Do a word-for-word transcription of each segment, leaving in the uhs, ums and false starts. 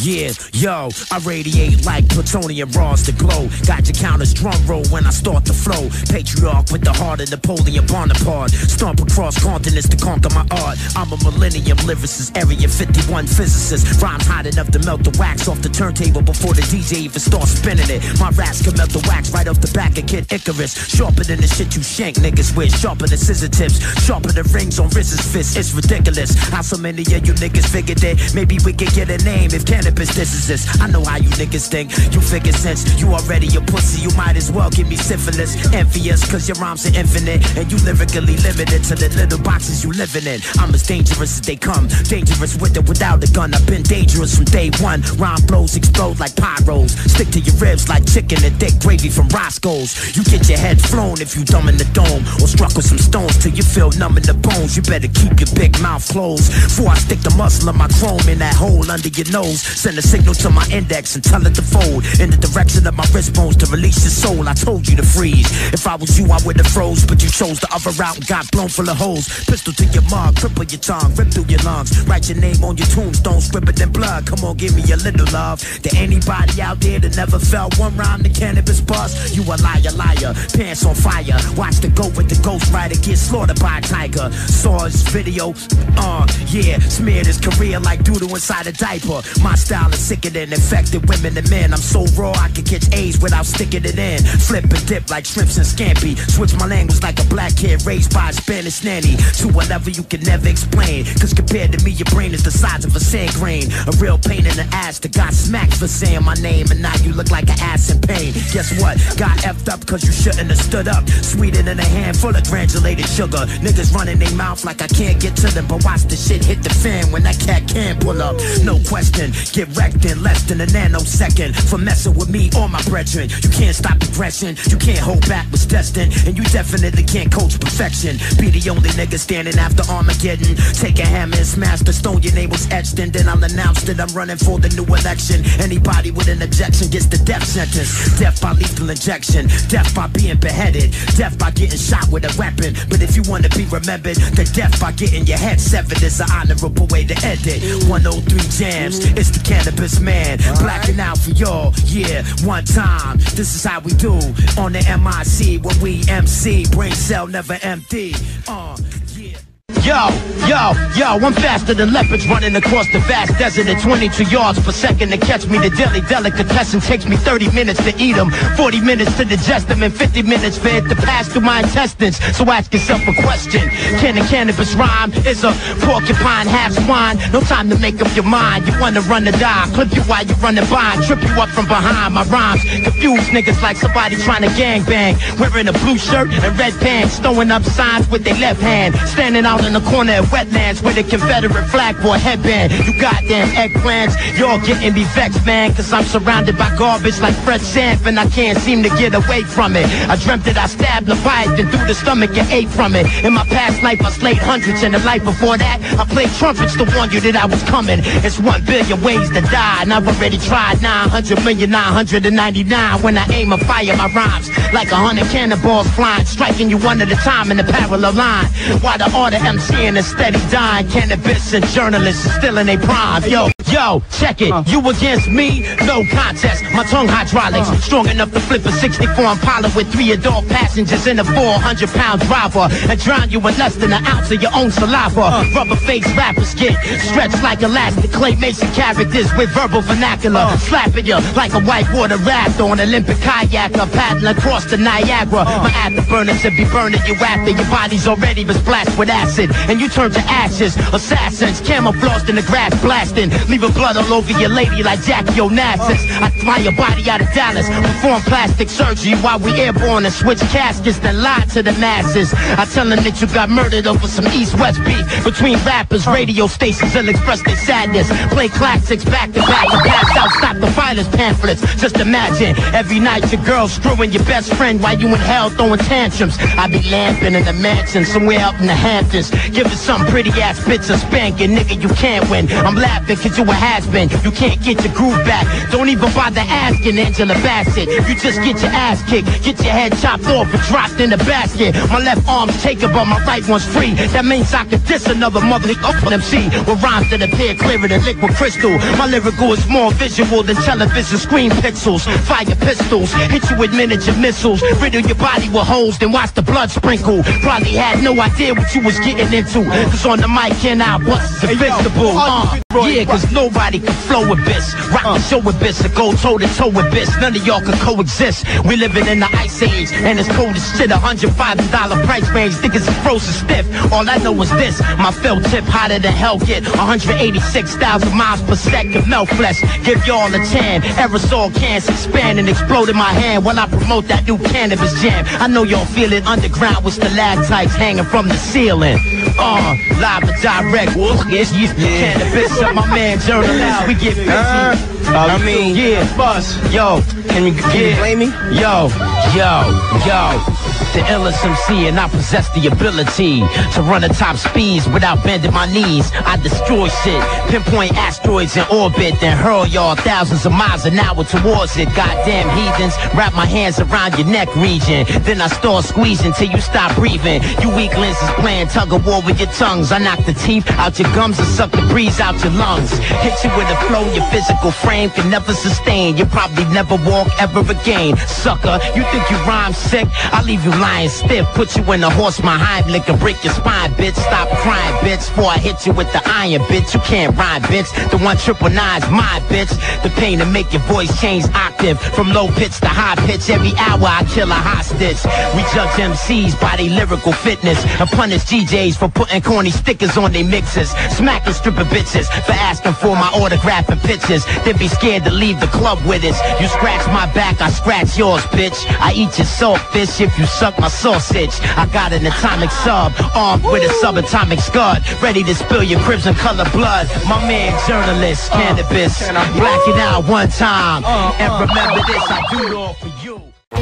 Yeah, yo, I radiate like plutonium raws to glow. Got your counters drum roll when I start to flow. Patriarch with the heart of Napoleon Bonaparte. Stomp across continents to conquer my art. I'm a millennium lyricist, Area fifty-one physicist. Rhymes hot enough to melt the wax off the turntable before the D J even starts spinning it. My raps can melt the wax right off the back of Kid Icarus. Sharper than the shit you shank niggas with. Sharper than scissor tips. Sharper than rings on Riz's fists. It's ridiculous how so many of you niggas figured that maybe we could get a name if cannabis this is this. I know how you niggas think. You figure since you already a pussy, you might as well give me syphilis. Envious cause your rhymes are infinite and you lyrically limited to the little boxes you living in. I'm as dangerous as they come. Dangerous with or without a gun. I've been dangerous from day one. Rhyme blows explode like pyros. Stick to your ribs like chicken and thick gravy from Roscoe's. You get your head flown if you dumb in the dome or struck with some stones till you feel numb in the bones. You better keep your big mouth closed before I stick the muscle of my chrome in that hole under your nose. Send a signal to my index and tell it to fold in the direction of my wrist bones to release your soul. I told you to freeze. If I was you, I would've froze, but you chose the other route and got blown full of holes. Pistol to your mug, cripple your tongue, rip through your lungs. Write your name on your tombstone, scribble it in blood. Come on, give me a little love. To anybody out there that never felt one rhyme to cannabis bust, you a liar, liar, pants on fire. Watch the goat with the ghost rider get slaughtered by a tiger. Saw his video, uh, yeah, smeared his career like doodle inside a diaper. My style is sicker than infected women and men. I'm so raw I can catch A's without sticking it in. Flip and dip like shrimps and scampi. Switch my language like a black kid raised by a Spanish nanny. To a level you can never explain. Cause compared to me your brain is the size of a sand grain. A real pain in the ass that got smacked for saying my name. And now you look like an ass in pain. Guess what? Got effed up cause you shouldn't have stood up. Sweeter than a handful of granulated sugar. Niggas running their mouth like I can't get to them. But watch the shit hit the fan when that cat can pull up. No question, get wrecked in less than a nanosecond. For messing with me or my brethren. You can't stop progression. You can't hold back what's destined. And you definitely can't coach perfection. Be the only nigga standing after Armageddon. Take a hammer and smash the stone your name was etched in. Then I'll announce that I'm running for the new election. Anybody with an objection gets the death sentence. Death by lethal injection. Death by being beheaded. Death by getting shot with a weapon. But if you want to be remembered, the death by getting your head severed is an honorable way to end it. one oh three Jams, it's the Cannabis Man. Blacking out for y'all, yeah, one time. This is how we do on the M I C when we M C. Brain cell never empty. Uh, yeah. Yo, yo, yo, I'm faster than leopards running across the vast desert at twenty-two yards per second to catch me. The daily delicatessen takes me thirty minutes to eat them, forty minutes to digest them, and fifty minutes for it to pass through my intestines. So ask yourself a question. Can a cannabis rhyme? Is a porcupine half swine? No time to make up your mind. You wanna run or die? Clip you while you're running by, trip you up from behind. My rhymes confuse niggas like somebody trying to gangbang. Wearing a blue shirt and red pants, throwing up signs with their left hand, standing out in the corner at wetlands with a Confederate flag for a headband. You goddamn eggplants, y'all getting me vexed, man, cause I'm surrounded by garbage like Fred Sanford and I can't seem to get away from it. I dreamt that I stabbed Leviathan through the stomach and ate from it. In my past life I slayed hundreds, and the life before that I played trumpets to warn you that I was coming. It's one billion ways to die, and I've already tried nine hundred million nine hundred ninety-nine. When I aim and fire my rhymes like a hundred cannonballs flying, striking you one at a time in a parallel line. While the order MCing is steady dying, cannabis and journalists are still in their prime. Yo, yo, check it. You against me? No contest. My tongue hydraulics strong enough to flip a sixty-four Impala with three adult passengers in a four hundred pound driver and drown you in less than an ounce of your own saliva. Rubber face rappers get stretched like elastic claymation characters with verbal vernacular, slapping you like a whitewater raft on Olympic kayaker paddling across the Niagara. My afterburners will be burning you after your body's already been splashed with acid and you turn to ashes. Assassins camouflaged in the grass blasting, leaving blood all over your lady like Jackie Onassis. I fly your body out of Dallas, perform plastic surgery while we airborne and switch caskets, then lie to the masses. I tell them that you got murdered over some east-west beef between rappers. Radio stations will express their sadness, play classics back to back and pass out stop the violence pamphlets. Just imagine every night your girl screwing your best friend while you in hell throwing tantrums. I be lamping in the mansion somewhere up in the Hamptons, is. Give it some pretty ass bitch a spanking, nigga, you can't win. I'm laughing cause you a has-been. You can't get your groove back. Don't even bother asking Angela Bassett. You just get your ass kicked, get your head chopped off and dropped in the basket. My left arm's taken but my right one's free. That means I can diss another mother up on M C with rhymes that appear clearer than liquid crystal. My lyrical is more visual than television screen pixels. Fire pistols, hit you with miniature missiles. Riddle your body with holes, then watch the blood sprinkle. Probably had no idea what you was getting into, cause on the mic and I bust the festival. Uh, yeah, cause nobody can flow with this. Rock the show with this, or go toe to toe with this. None of y'all can coexist. We living in the ice age, and it's cold as shit. A hundred five dollar price range, niggas is frozen stiff. All I know is this, my felt tip hotter than hell get. one hundred eighty-six thousand miles per second, melt flesh. Give y'all a tan. Aerosol cans expand and explode in my hand while I promote that new cannabis jam. I know y'all feel it underground with stalactites hanging from the ceiling. Uh, live and direct. Yes, yes, cannabis up, my man journalist. We get busy. Uh, I mean, yeah, bus. Yo, can you, can you blame me? Yo, yo, yo. The illest M C, and I possess the ability to run at top speeds without bending my knees. I destroy shit, pinpoint asteroids in orbit, then hurl y'all thousands of miles an hour towards it. Goddamn heathens, wrap my hands around your neck region, then I start squeezing till you stop breathing. You weaklings is playing tug of war with your tongues. I knock the teeth out your gums and suck the breeze out your lungs. Hit you with a flow your physical frame can never sustain. You probably never walk ever again. Sucker, you think you rhyme sick? I'll leave you lying stiff, put you in a horse my Heimlich and break your spine, bitch. Stop crying, bitch, before I hit you with the iron, bitch. You can't rhyme, bitch. The one triple nine's my bitch. The pain to make your voice change octave from low pitch to high pitch. Every hour I kill a hostage. We judge M Cs by their lyrical fitness and punish G Js for putting corny stickers on their mixes. Smacking stripper bitches for asking for my autograph and pictures. Then be scared to leave the club with us. You scratch my back, I scratch yours, bitch. I eat your saltfish if you suck my sausage. I got an atomic sub, armed with a subatomic scud, ready to spill your crimson color blood. My man journalist, cannabis, black it out one time, and remember this, I do it all for you.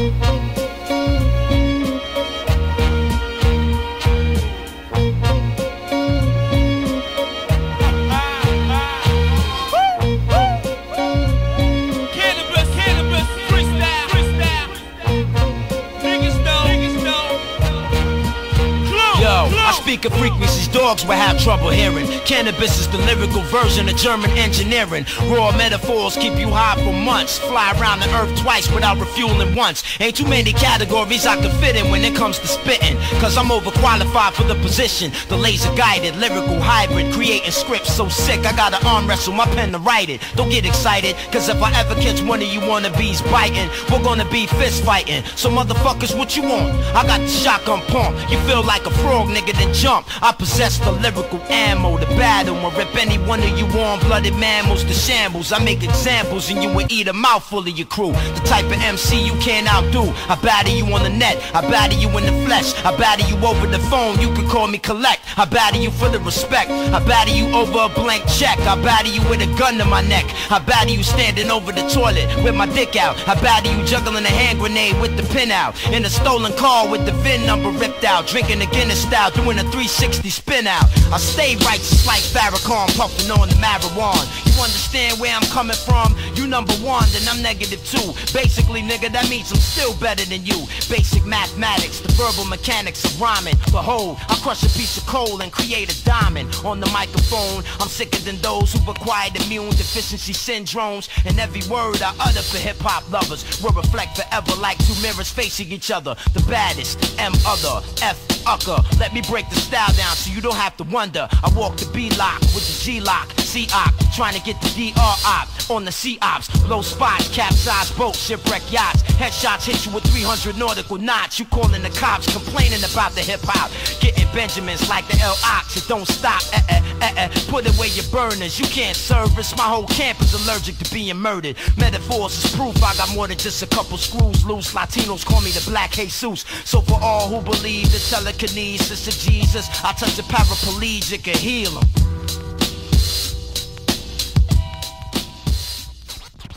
Speaker frequencies dogs will have trouble hearing. Cannabis is the lyrical version of German engineering. Raw metaphors keep you high for months. Fly around the earth twice without refueling once. Ain't too many categories I can fit in when it comes to spitting, cause I'm overqualified for the position. The laser guided, lyrical hybrid, creating scripts so sick I gotta arm wrestle my pen to write it. Don't get excited, cause if I ever catch one of you wannabes biting, we're gonna be fist fighting. So motherfuckers, what you want? I got the shotgun pump. You feel like a frog, nigga, then jump. I possess the lyrical ammo to battle and rip any one of you warm-blooded mammals to shambles. I make examples and you will eat a mouthful of your crew. The type of M C you can't outdo. I battle you on the net, I battle you in the flesh, I battle you over the phone, you can call me collect. I battle you for the respect, I battle you over a blank check, I battle you with a gun to my neck, I battle you standing over the toilet with my dick out, I battle you juggling a hand grenade with the pin out, in a stolen car with the V I N number ripped out, drinking a Guinness style, doing a three sixty spin out. I stay righteous like Farrakhan, puffing on the marijuana. You understand where I'm coming from? You number one, then I'm negative two. Basically, nigga, that means I'm still better than you. Basic mathematics, the verbal mechanics of rhyming. Behold, I crush a piece of coal and create a diamond. On the microphone, I'm sicker than those who've acquired immune deficiency syndromes. And every word I utter for hip-hop lovers will reflect forever like two mirrors facing each other. The baddest, M other, F ucker. Let me break the style down so you don't have to wonder. I walk the B-lock with the G-lock, C-op, trying to get the D R op on the C-ops. Blow spots, capsize boats, shipwreck yachts. Headshots hit you with three hundred nautical knots. You calling the cops, complaining about the hip-hop. Getting Benjamins like the L-Ox. It don't stop, eh eh eh eh. Put away your burners, you can't service. My whole camp is allergic to being murdered. Metaphors is proof I got more than just a couple screws loose. Latinos call me the Black Jesus. So for all who believe the telekinesis of Jesus, I touch a paraplegic and heal him.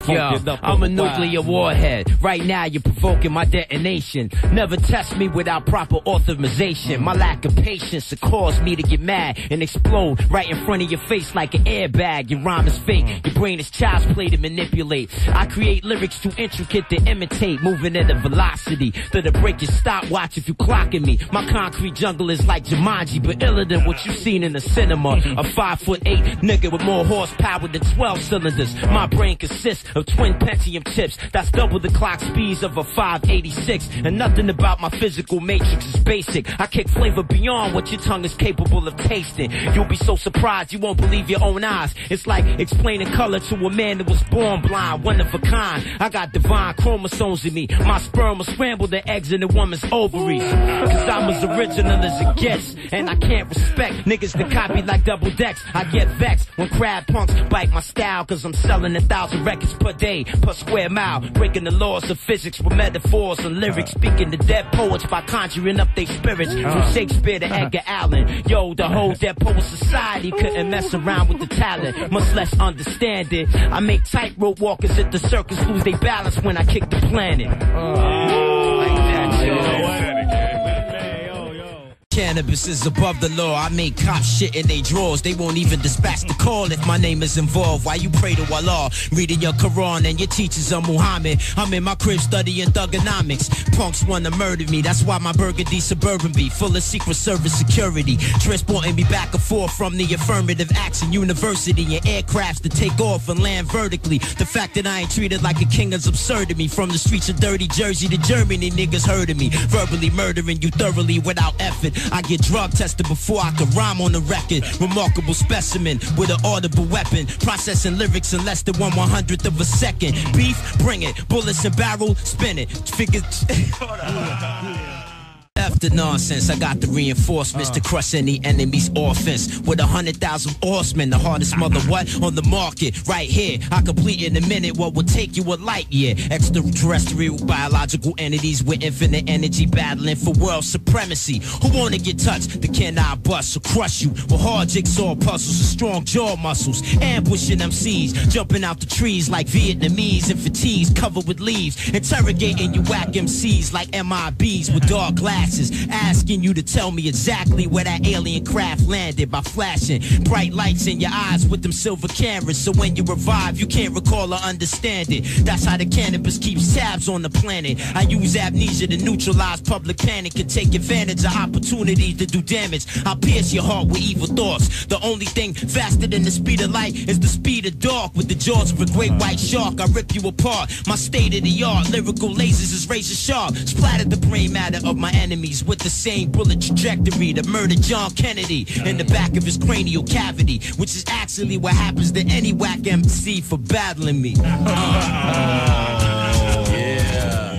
Yo, I'm a nuclear warhead. Right now, you're provoking my detonation. Never test me without proper authorization. My lack of patience will cause me to get mad and explode right in front of your face like an airbag. Your rhyme is fake. Your brain is child's play to manipulate. I create lyrics too intricate to imitate, moving at a velocity that'll break your stopwatch if you clocking me. My concrete jungle is like Jumanji, but iller than what you seen in the cinema. A five foot eight nigga with more horsepower than twelve cylinders. My brain consists of twin Pentium chips. That's double the clock speeds of a five eighty-six. And nothing about my physical matrix is basic. I kick flavor beyond what your tongue is capable of tasting. You'll be so surprised you won't believe your own eyes. It's like explaining color to a man that was born blind, one of a kind. I got divine chromosomes in me. My sperm will scramble the eggs in a woman's ovaries. Cause I'm as original as it gets. And I can't respect niggas that copy like double decks. I get vexed when crab punks bite my style. Cause I'm selling a thousand records per day, per square mile. Breaking the laws of physics with metaphors and lyrics. Speaking to dead poets by conjuring up their spirits. From Shakespeare to Edgar Allan. Yo, the whole Dead Poet Society couldn't mess around with the talent, much less understand it. I make tightrope walkers at the circus lose their balance when I kick the planet. Uh, like that, yo. Cannabis is above the law. I make cops shit in they drawers. They won't even dispatch the call if my name is involved. Why you pray to Allah, reading your Quran and your teachers are Muhammad? I'm in my crib studying thugonomics. Punks wanna murder me. That's why my burgundy Suburban be full of Secret Service security, transporting me back and forth from the affirmative action university and aircrafts to take off and land vertically. The fact that I ain't treated like a king is absurd to me. From the streets of dirty Jersey to Germany, niggas heard of me, verbally murdering you thoroughly without effort. I get drug tested before I can rhyme on the record. Remarkable specimen with an audible weapon, processing lyrics in less than one one hundredth of a second. Beef, bring it. Bullets and barrel, spin it. Figure. After nonsense, I got the reinforcements uh. to crush any enemy's offense. With a hundred thousand horsemen, the hardest mother what on the market, right here. I complete in a minute what would take you a light year. Extraterrestrial biological entities with infinite energy battling for world supremacy. Who wanna get touched? The can I bust or crush you with hard jigsaw puzzles and strong jaw muscles. Ambushing M Cs, jumping out the trees like Vietnamese and fatigues covered with leaves. Interrogating you whack M Cs like M I Bs with dark glasses. Asking you to tell me exactly where that alien craft landed by flashing bright lights in your eyes with them silver cameras. So when you revive, you can't recall or understand it. That's how the cannabis keeps tabs on the planet. I use amnesia to neutralize public panic and take advantage of opportunities to do damage. I'll pierce your heart with evil thoughts. The only thing faster than the speed of light is the speed of dark. With the jaws of a great white shark, I rip you apart. My state-of-the-art lyrical lasers is razor sharp. Splattered the brain matter of my enemy with the same bullet trajectory that murdered John Kennedy in the back of his cranial cavity, which is actually what happens to any whack M C for battling me. Uh, uh, yeah.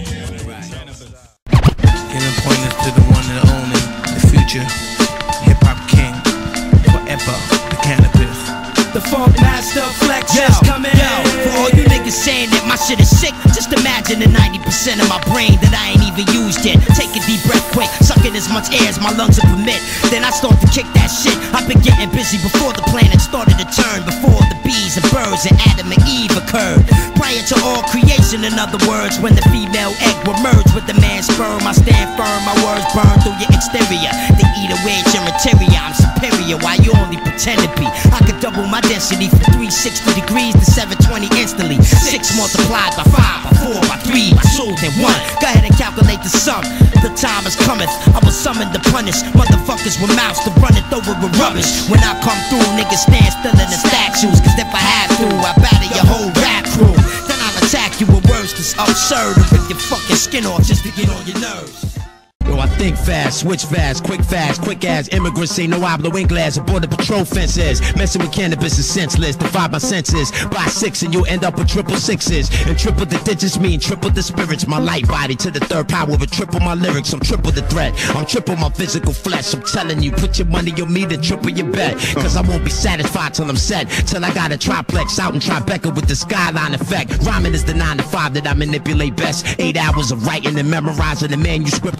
Giving pointers to the one and only, the future hip-hop king, forever, the cannabis. The funk master flex is coming. Yo, for all you niggas saying that my shit is sick, just imagine the ninety percent of my brain that I ain't even used yet. Take a deep breath quick, sucking as much air as my lungs will permit. Then I start to kick that shit. I've been getting busy before the planet started to turn, before the bees and birds and Adam and Eve occurred. Prior to all creation, in other words, when the female egg will merge with the man's sperm, I stand firm, my words burn through your exterior. They eat away at your interior. I'm superior, why you only pretend to be? I could double my density from three sixty degrees to seven twenty instantly. Six multiplied by five, by four, by three, by two, then one. Go ahead and calculate the sum. The time is cometh, I was summoned to punish motherfuckers with mouths to run it over with rubbish. When I come through, niggas stand still in the statues. Cause if I had to, I batter your whole rap crew. Then I'll attack you with words that's absurd and rip your fucking skin off just to get on your nerves. Yo, I think fast, switch fast, quick fast, quick as immigrants say no hablo inglés, border patrol fences. Messing with cannabis is senseless, divide my senses. Buy six and you'll end up with triple sixes. And triple the digits mean triple the spirits. My light body to the third power of triple my lyrics. I'm triple the threat, I'm triple my physical flesh. I'm telling you, put your money on me to triple your bet. Cause I won't be satisfied till I'm set, till I got a triplex out in Tribeca with the skyline effect. Rhyming is the nine to five that I manipulate best. Eight hours of writing and memorizing a manuscript called the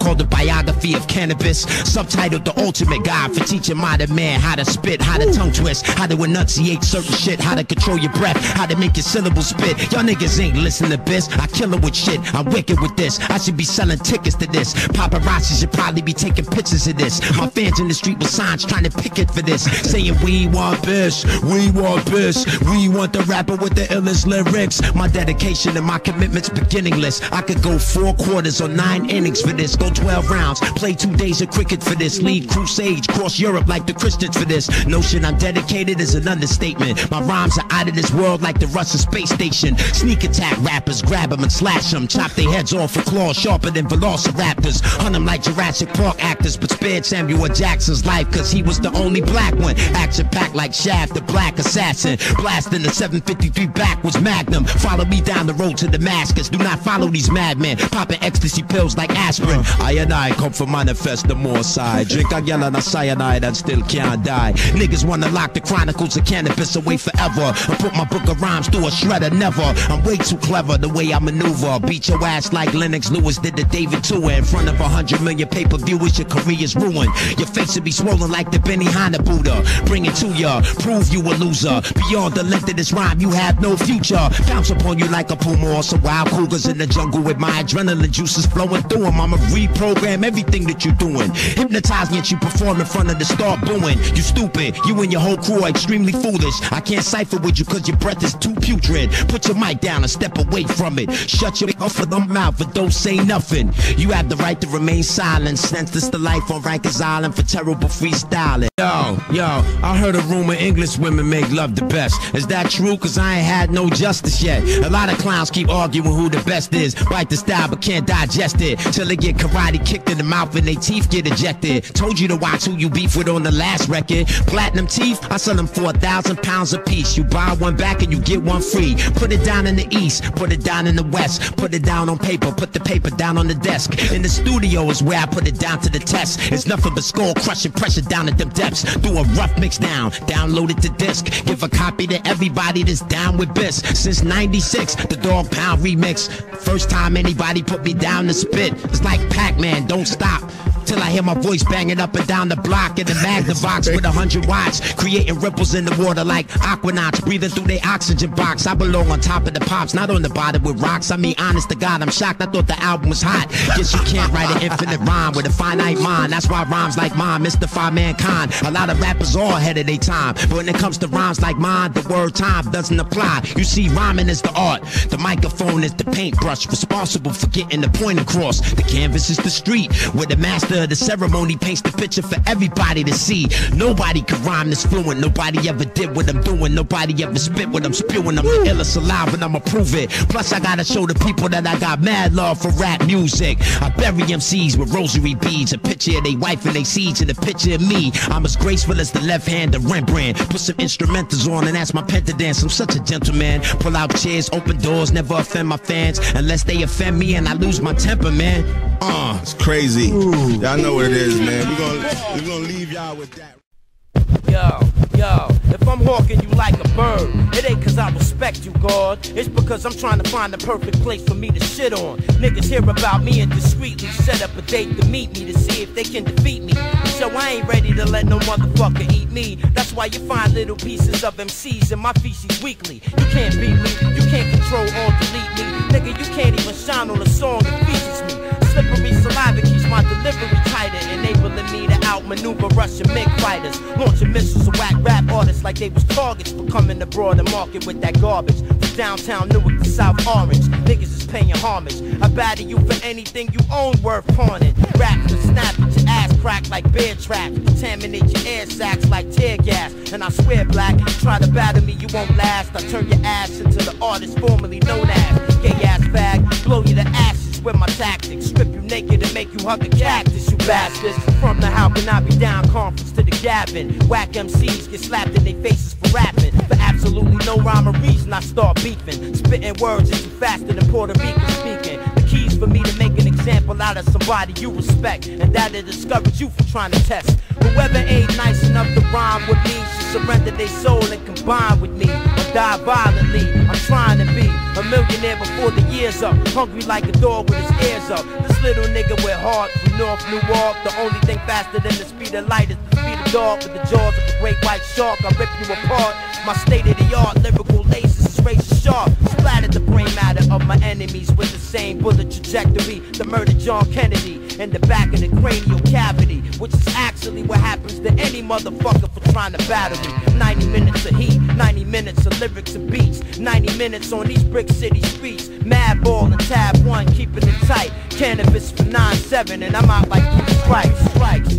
biography of cannabis, subtitled The Ultimate Guide for teaching modern man how to spit, how to tongue twist, how to enunciate certain shit, how to control your breath, how to make your syllables spit. Y'all niggas ain't listen to this. I kill it with shit. I'm wicked with this. I should be selling tickets to this. Paparazzi should probably be taking pictures of this. My fans in the street with signs trying to picket for this, saying we want this, we want this, we want the rapper with the illest lyrics. My dedication and my commitment's beginningless. I could go four quarters or nine innings for this, go twelve rounds, play two days of cricket for this, lead crusades, cross Europe like the Christians for this. Notion I'm dedicated is an understatement. My rhymes are out of this world like the Russian space station. Sneak attack rappers, grab them and slash them, chop their heads off with claws sharper than velociraptors, hunt them like Jurassic Park actors, but spared Samuel Jackson's life cause he was the only black one. Action packed like Shaft, the black assassin, blasting the seven fifty-three backwards Magnum. Follow me down the road to Damascus, do not follow these madmen, popping ecstasy pills like aspirin. I and I come from manifest the more side, drink a yellow and a cyanide and still can't die. Niggas wanna lock the chronicles of cannabis away forever and put my book of rhymes through a shredder, never. I'm way too clever the way I maneuver, beat your ass like Lennox Lewis did to David Tua. In front of a hundred million pay-per-viewers, your career's ruined. Your face will be swollen like the Benihana Buddha. Bring it to ya, prove you a loser. Beyond the length of this rhyme, you have no future. Bounce upon you like a puma or some wild cougars in the jungle with my adrenaline juices flowing through them. I'ma reprogram everything that you're doing. Hypnotize me and you perform in front of the start booing. You stupid, you and your whole crew are extremely foolish. I can't cipher with you cause your breath is too putrid. Put your mic down and step away from it. Shut your off of the mouth and don't say nothing. You have the right to remain silent. Since this the life on Rikers Island for terrible freestyling. Yo, yo, I heard a rumor English women make love the best. Is that true? Cause I ain't had no justice yet. A lot of clowns keep arguing who the best is. Write the style but can't digest it. Till they get karate kicked in the mouth and they teeth get ejected. Told you to watch who you beef with on the last record. Platinum teeth, I sell them for a thousand pounds a piece. You buy one back and you get one free. Put it down in the east, put it down in the west. Put it down on paper, put the paper down on the desk. In the studio is where I put it down to the test. It's nothing but skull crushing pressure down at them depths. Do a rough mix down, download it to disc. Give a copy to everybody that's down with this. Since ninety-six, the Dog Pound remix. First time anybody put me down to spit. It's like Pac-Man, don't stop till I hear my voice banging up and down the block in the Magnavox with a hundred watts, creating ripples in the water like aquanauts breathing through their oxygen box. I belong on top of the pops, not on the bottom with rocks. I mean, honest to God, I'm shocked. I thought the album was hot. Guess you can't write an infinite rhyme with a finite mind. That's why rhymes like mine mystify mankind. A lot of rappers are ahead of their time, but when it comes to rhymes like mine, the word time doesn't apply. You see, rhyming is the art, the microphone is the paintbrush, responsible for getting the point across. The canvas is the street, where the master of the ceremony paints the picture for everybody to see. Nobody can rhyme this fluent, nobody ever did what I'm doing, nobody ever spit what I'm spewing. I'm the illest alive and I'ma prove it. Plus I gotta show the people that I got mad love for rap music. I bury M Cs with rosary beads, a picture of they wife and they seeds, and a picture of me. I'm as graceful as the left hand of Rembrandt. Put some instrumentals on and that's my pentadance. I'm such a gentleman. Pull out chairs, open doors, never offend my fans unless they offend me and I lose my temper, man. Uh, it's crazy. Y'all know what it is, man. We're gonna, we're gonna leave y'all with that. Yo, yo, if I'm hawking you like a bird, it ain't cause I respect you, God. It's because I'm trying to find the perfect place for me to shit on. Niggas hear about me and discreetly set up a date to meet me to see if they can defeat me. So I ain't ready to let no motherfucker eat me. That's why you find little pieces of M Cs in my feces weekly. You can't beat me, you can't control or delete me. Nigga, you can't even shine on a song that features me. Slippery saliva keeps my delivery tighter, enabling me to outmaneuver Russian MiG fighters, launching missiles at whack rap artists like they was targets for coming to broader market with that garbage. From downtown Newark to South Orange, niggas is paying homage. I batter you for anything you own worth pawning. Rap to snap at your ass crack like bear traps, contaminate your air sacs like tear gas. And I swear, black, try to batter me, you won't last. I turn your ass into the artist formerly known as gay ass bag, blow you to ashes with my tactics, strip you naked and make you hug a cactus, you bastards. From the how can I be down conference to the Gavin, whack M Cs get slapped in their faces for rapping. For absolutely no rhyme or reason I start beefing, spitting words that you faster than Puerto Rican speaking. The keys for me to make an example out of somebody you respect, and that'll discourage you from trying to test. Whoever ain't nice enough to rhyme with me should surrender their soul and combine with me, or die violently. I'm trying to be a millionaire before the year's up. Hungry like a dog with his ears up. This little nigga with heart from North Newark. The only thing faster than the speed of light is the speed of dog. With the jaws of a great white shark, I rip you apart. My state-of-the-art lyrical laces is razor sharp. Splattered the brain matter of my enemies with the same bullet trajectory. The murder John Kennedy in the back of the cranial cavity, which is actually what happens to any motherfucker for trying to battle me. ninety minutes of heat, ninety minutes of lyrics and beats, ninety minutes on these brick city streets. Madball and tab one, keeping it tight. Cannabis for nine seven, and I'm out like three strikes. Strikes.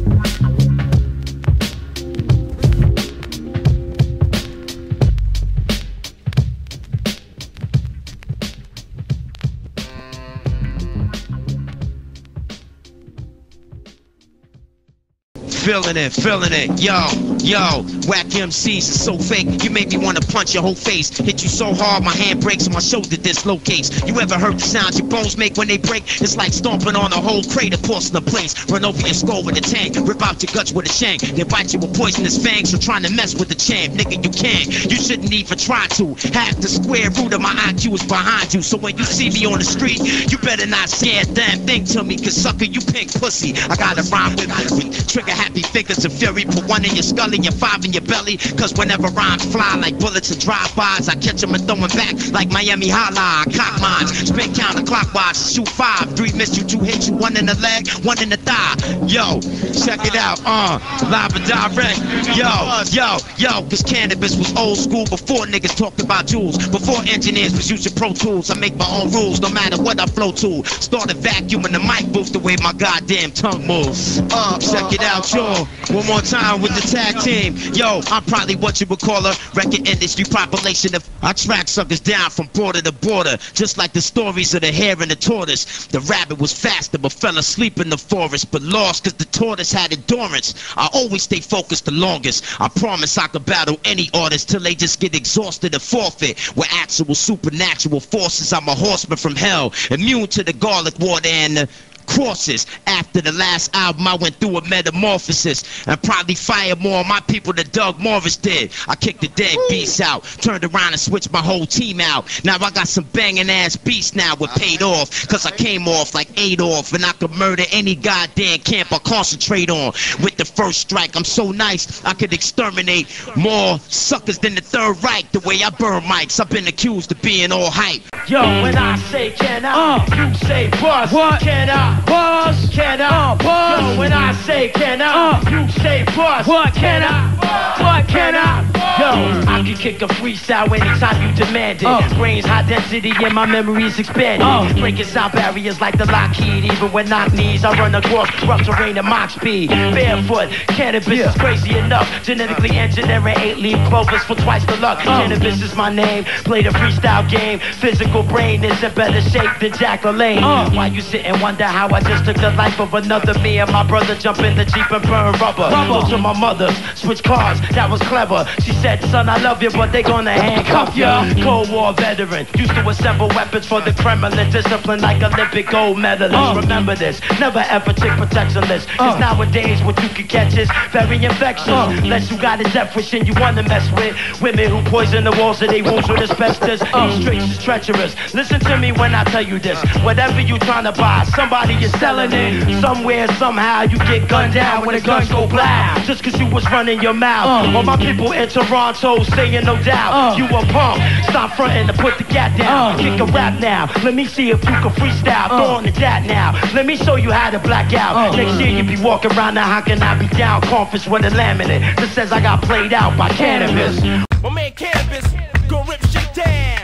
Feeling it, feeling it, yo, yo. Whack M Cs is so fake, you make me wanna punch your whole face. Hit you so hard, my hand breaks and my shoulder dislocates. You ever heard the sounds your bones make when they break? It's like stomping on a whole crate of porcelain place. Run over your skull with a tank, rip out your guts with a shank. Then bite you with poisonous fangs for trying to mess with the champ. Nigga, you can't, you shouldn't even try to. Half the square root of my I Q is behind you. So when you see me on the street, you better not say a damn thing to me. Cause sucker, you pink pussy. I got a rhyme with me. Trigger happy fingers of fury, put one in your skull and your five in your belly. Cause whenever rhymes fly like bullets and drive-bys, I catch them and throw them back like Miami Hala. Cock mines, spin counterclockwise, shoot five. Three miss you, two hit you, one in the leg, one in the thigh. Yo, check it out, uh, live and direct. Yo, yo, yo, cause cannabis was old school before niggas talked about jewels. Before engineers was using Pro Tools. I make my own rules, no matter what I flow to. Started vacuuming the mic booth the way my goddamn tongue moves. Uh, check it out, yo. One more time with the tag team. Yo, I'm probably what you would call a record industry population. Of I track suckers down from border to border, just like the stories of the hare and the tortoise. The rabbit was faster but fell asleep in the forest, but lost cause the tortoise had endurance. I always stay focused the longest. I promise I could battle any artist till they just get exhausted and forfeit. With actual supernatural forces, I'm a horseman from hell, immune to the garlic water and the crosses. After the last album I went through a metamorphosis and probably fired more of my people than Doug Morris did. I kicked the dead beats out, turned around and switched my whole team out. Now I got some banging ass beats now with paid off, cause I came off like Adolf and I could murder any goddamn camp I concentrate on. With the first strike I'm so nice I could exterminate more suckers than the Third Reich. The way I burn mics, I've been accused of being all hype. Yo, when I say can I, uh, you say bust. What? Can I bust? Can I bust? Yo, when I say can I, uh, you say bust. What? Can I? What can I? Yo, I can kick a freestyle anytime you demand it. Uh, Brains high density and my memories expanded. Uh, Breaking sound barriers like the Lockheed. Even when knock knees, I run across rough terrain at Mach speed. Barefoot, cannabis yeah. is crazy enough. Genetically engineering eight-leaf clovers for twice the luck. Uh, cannabis is my name. Play the freestyle game. Physical brain is in better shape than Jack LaLanne. Uh, Why you sit and wonder how I just took the life of another? Me and my brother jump in the Jeep and burn rubber. Rubber. Go to my mother's, switch cars, that was clever. She said, son, I love you, but they gonna handcuff ya. Cold War veteran, used to assemble weapons for the Kremlin. Discipline like Olympic gold medalist. Uh, Remember this, never ever take protectionless. Cause uh, nowadays what you can catch is very infectious. Uh, Unless you got a death wish and you wanna mess with women who poison the walls of their wombs with asbestos. Uh, These streets is treacherous. Listen to me when I tell you this. Whatever you trying to buy, somebody is selling it. Somewhere, somehow, you get gunned down when the guns go black. Just cause you was running your mouth. Uh, All my people in Toronto saying no doubt. Uh, you a punk. Stop fronting and put the gat down. Uh, Kick a rap now. Let me see if you can freestyle. Uh, Throw on the dat now. Let me show you how to black out. Uh, Next year you be walking around now. How can I be down? Conference with a laminate that says I got played out by cannabis. My man Cannabis gon' rip shit down.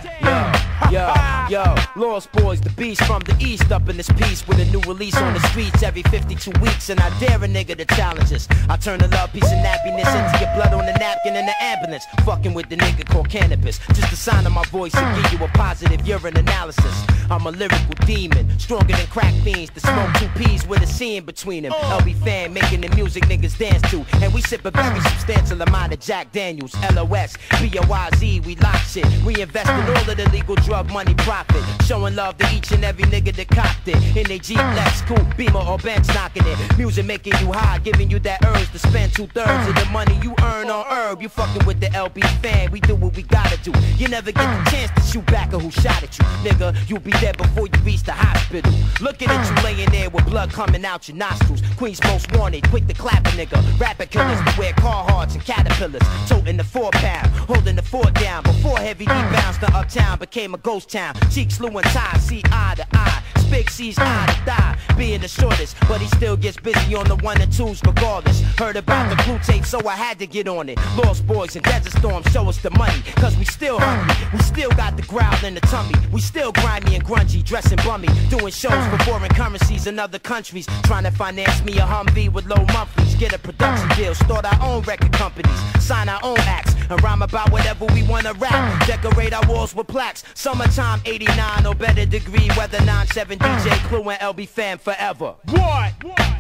Yo, yo, Lost Boys, the beast from the east up in this piece with a new release on the streets every fifty-two weeks, and I dare a nigga to challenge us. I turn the love, peace, and happiness into your blood on the napkin in the ambulance. Fucking with the nigga called Cannabis, just a sign of my voice and give you a positive urine analysis. I'm a lyrical demon, stronger than crack fiends. To smoke two peas with a C in between them. L B fan making the music niggas dance to, and we sip a very substantial amount of Jack Daniels. L O S, B O I Z, we lock shit. We invest in all of the legal drug money profit. profit. Showing love to each and every nigga that copped it. In they Jeep, Lex, Coupe, Beamer, or Benz knocking it. Music making you high, giving you that urge to spend two-thirds of the money you earn on herb. You fucking with the L B fan, we do what we gotta do. You never get the chance to shoot back at who shot at you. Nigga, you'll be dead before you reach the hospital. Looking at you laying there with blood coming out your nostrils. Queens most wanted, quick to clap a nigga. Rapper killers to wear Carhartts and Caterpillars. Toting the four pound, holding the fort down. Before Heavy D bounced to Uptown became a ghost town. Cheeks slew and tie, see eye to eye. Spig sees eye to thigh, being the shortest, but he still gets busy on the one and twos regardless. Heard about the blue tape, so I had to get on it. Lost Boys and Desert Storm show us the money, cause we still hungry. We still got the growl in the tummy. We still grimy and grungy, dressing bummy, doing shows for foreign currencies in other countries. Trying to finance me a Humvee with low monthlies. Get a production deal, start our own record companies, sign our own acts, and rhyme about whatever we wanna rap. Decorate our walls with plaques. Summertime eighty-nine or better degree weather. Nine seven D J Clue and L B Fam forever. What?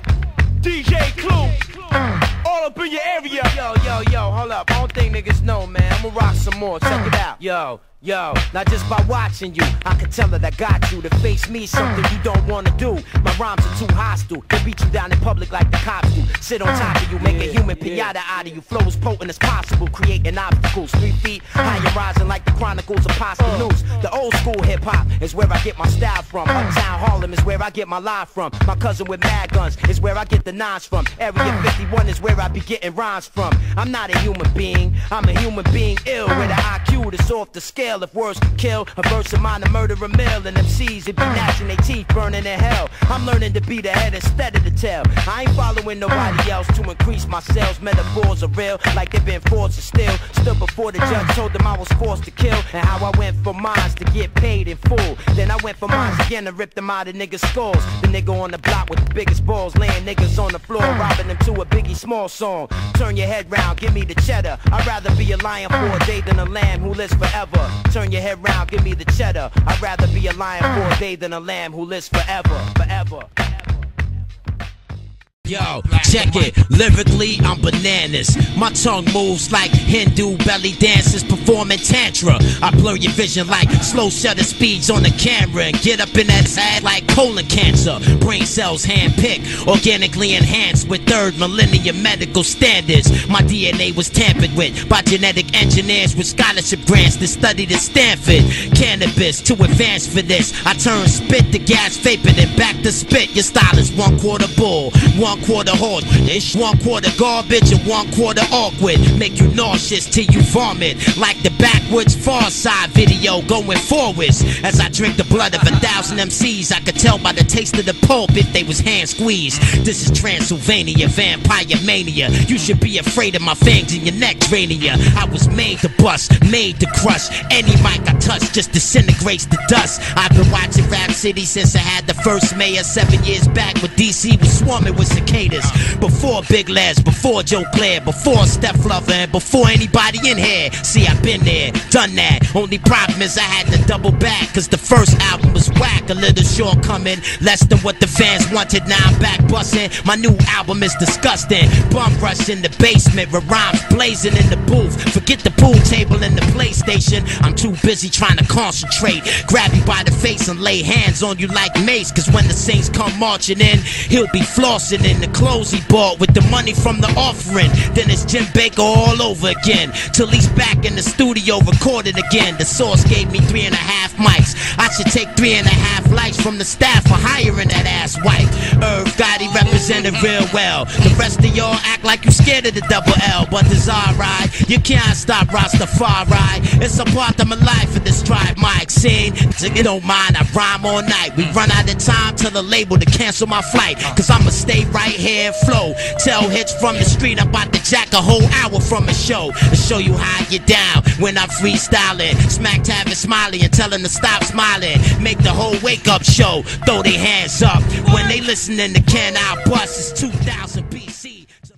D J Clue, all up in your area. Yo, yo, yo, hold up. I don't think niggas know, man. I'ma rock some more. Check it out. Yo. Yo, not just by watching you, I can tell that I got you. To face me, something you don't wanna do. My rhymes are too hostile, they beat you down in public like the cops do. Sit on top of you, make a human pinata out of you. Flow as potent as possible, creating obstacles. Three feet high and rising like the chronicles of Pasta News. The old school hip hop is where I get my style from. Uptown Harlem is where I get my live from. My cousin with mad guns is where I get the nines from. Area fifty-one is where I be getting rhymes from. I'm not a human being, I'm a human being ill with an I Q that's off the scale. If words can kill, a verse of mine to murder a mill. And M Cs, it be gnashing their teeth, burning in hell. I'm learning to be the head instead of the tail. I ain't following nobody else to increase my sales. Metaphors are real, like they've been forced to steal. Stood before the judge, told them I was forced to kill. And how I went for mines to get paid in full. Then I went for mines again and ripped them out of niggas' skulls. The nigga on the block with the biggest balls, laying niggas on the floor, robbing them to a Biggie Small song. Turn your head round, give me the cheddar. I'd rather be a lion for a day than a lamb who lives forever. Turn your head round, give me the cheddar. I'd rather be a lion for a day than a lamb who lives forever, forever. Yo, check it, lyrically I'm bananas. My tongue moves like Hindu belly dancers performing tantra. I blur your vision like slow shutter speeds on the camera and get up in that side like colon cancer. Brain cells hand-picked, organically enhanced with third millennium medical standards. My D N A was tampered with by genetic engineers with scholarship grants that studied at Stanford. Cannabis too advanced for this. I turn spit to gas vapor then back to spit. Your style is one quarter bull, one quarter horse, it's one quarter garbage and one quarter awkward. Make you nauseous till you vomit, like the backwoods Far Side video going forwards. As I drink the blood of a thousand M Cs, I could tell by the taste of the pulp if they was hand squeezed. This is Transylvania, vampire mania. You should be afraid of my fangs in your neck, Drania. I was made to bust, made to crush. Any mic I touch just disintegrates the dust. I've been watching Rap City since I had the first mayor seven years back when D C was swarming with cicadas. Before Big Les, before Joe Claire, before Steph Lover, and before anybody in here. See, I've been there, done that. Only problem is I had to double back, cause the first album was whack. A little shortcoming, less than what the fans wanted. Now I'm back busting. My new album is disgusting. Bum rush in the basement with rhymes blazing in the booth. Forget the pool table and the PlayStation. I'm too busy trying to concentrate. Grab you by the face and lay hands on you like Mace. Cause when the Saints come marching in, he'll be flossing in the clothes he bought with the money from the offering. Then it's Jim Baker all over again, till he's back in the studio recording again. The Source gave me three and a half mics. I should take three and a half likes from the staff for hiring that ass wife. Irv Gotti represented real well. The rest of y'all act like you scared of the double L, but it's alright. You can't stop Rastafari. It's a part of my life in this drive mic scene. So you don't mind, I rhyme all night. We run out of time, tell the label to cancel my flight, cause I'ma stay right here and flow. Tell hits from the street, I'm about to jack a whole hour from a show to show you how I get down when I'm freestyling. Smack Tavis Smiley and tell them to stop smiling. Make the whole wake up show throw their hands up when they listening to Can I Bust. It's two thousand B C.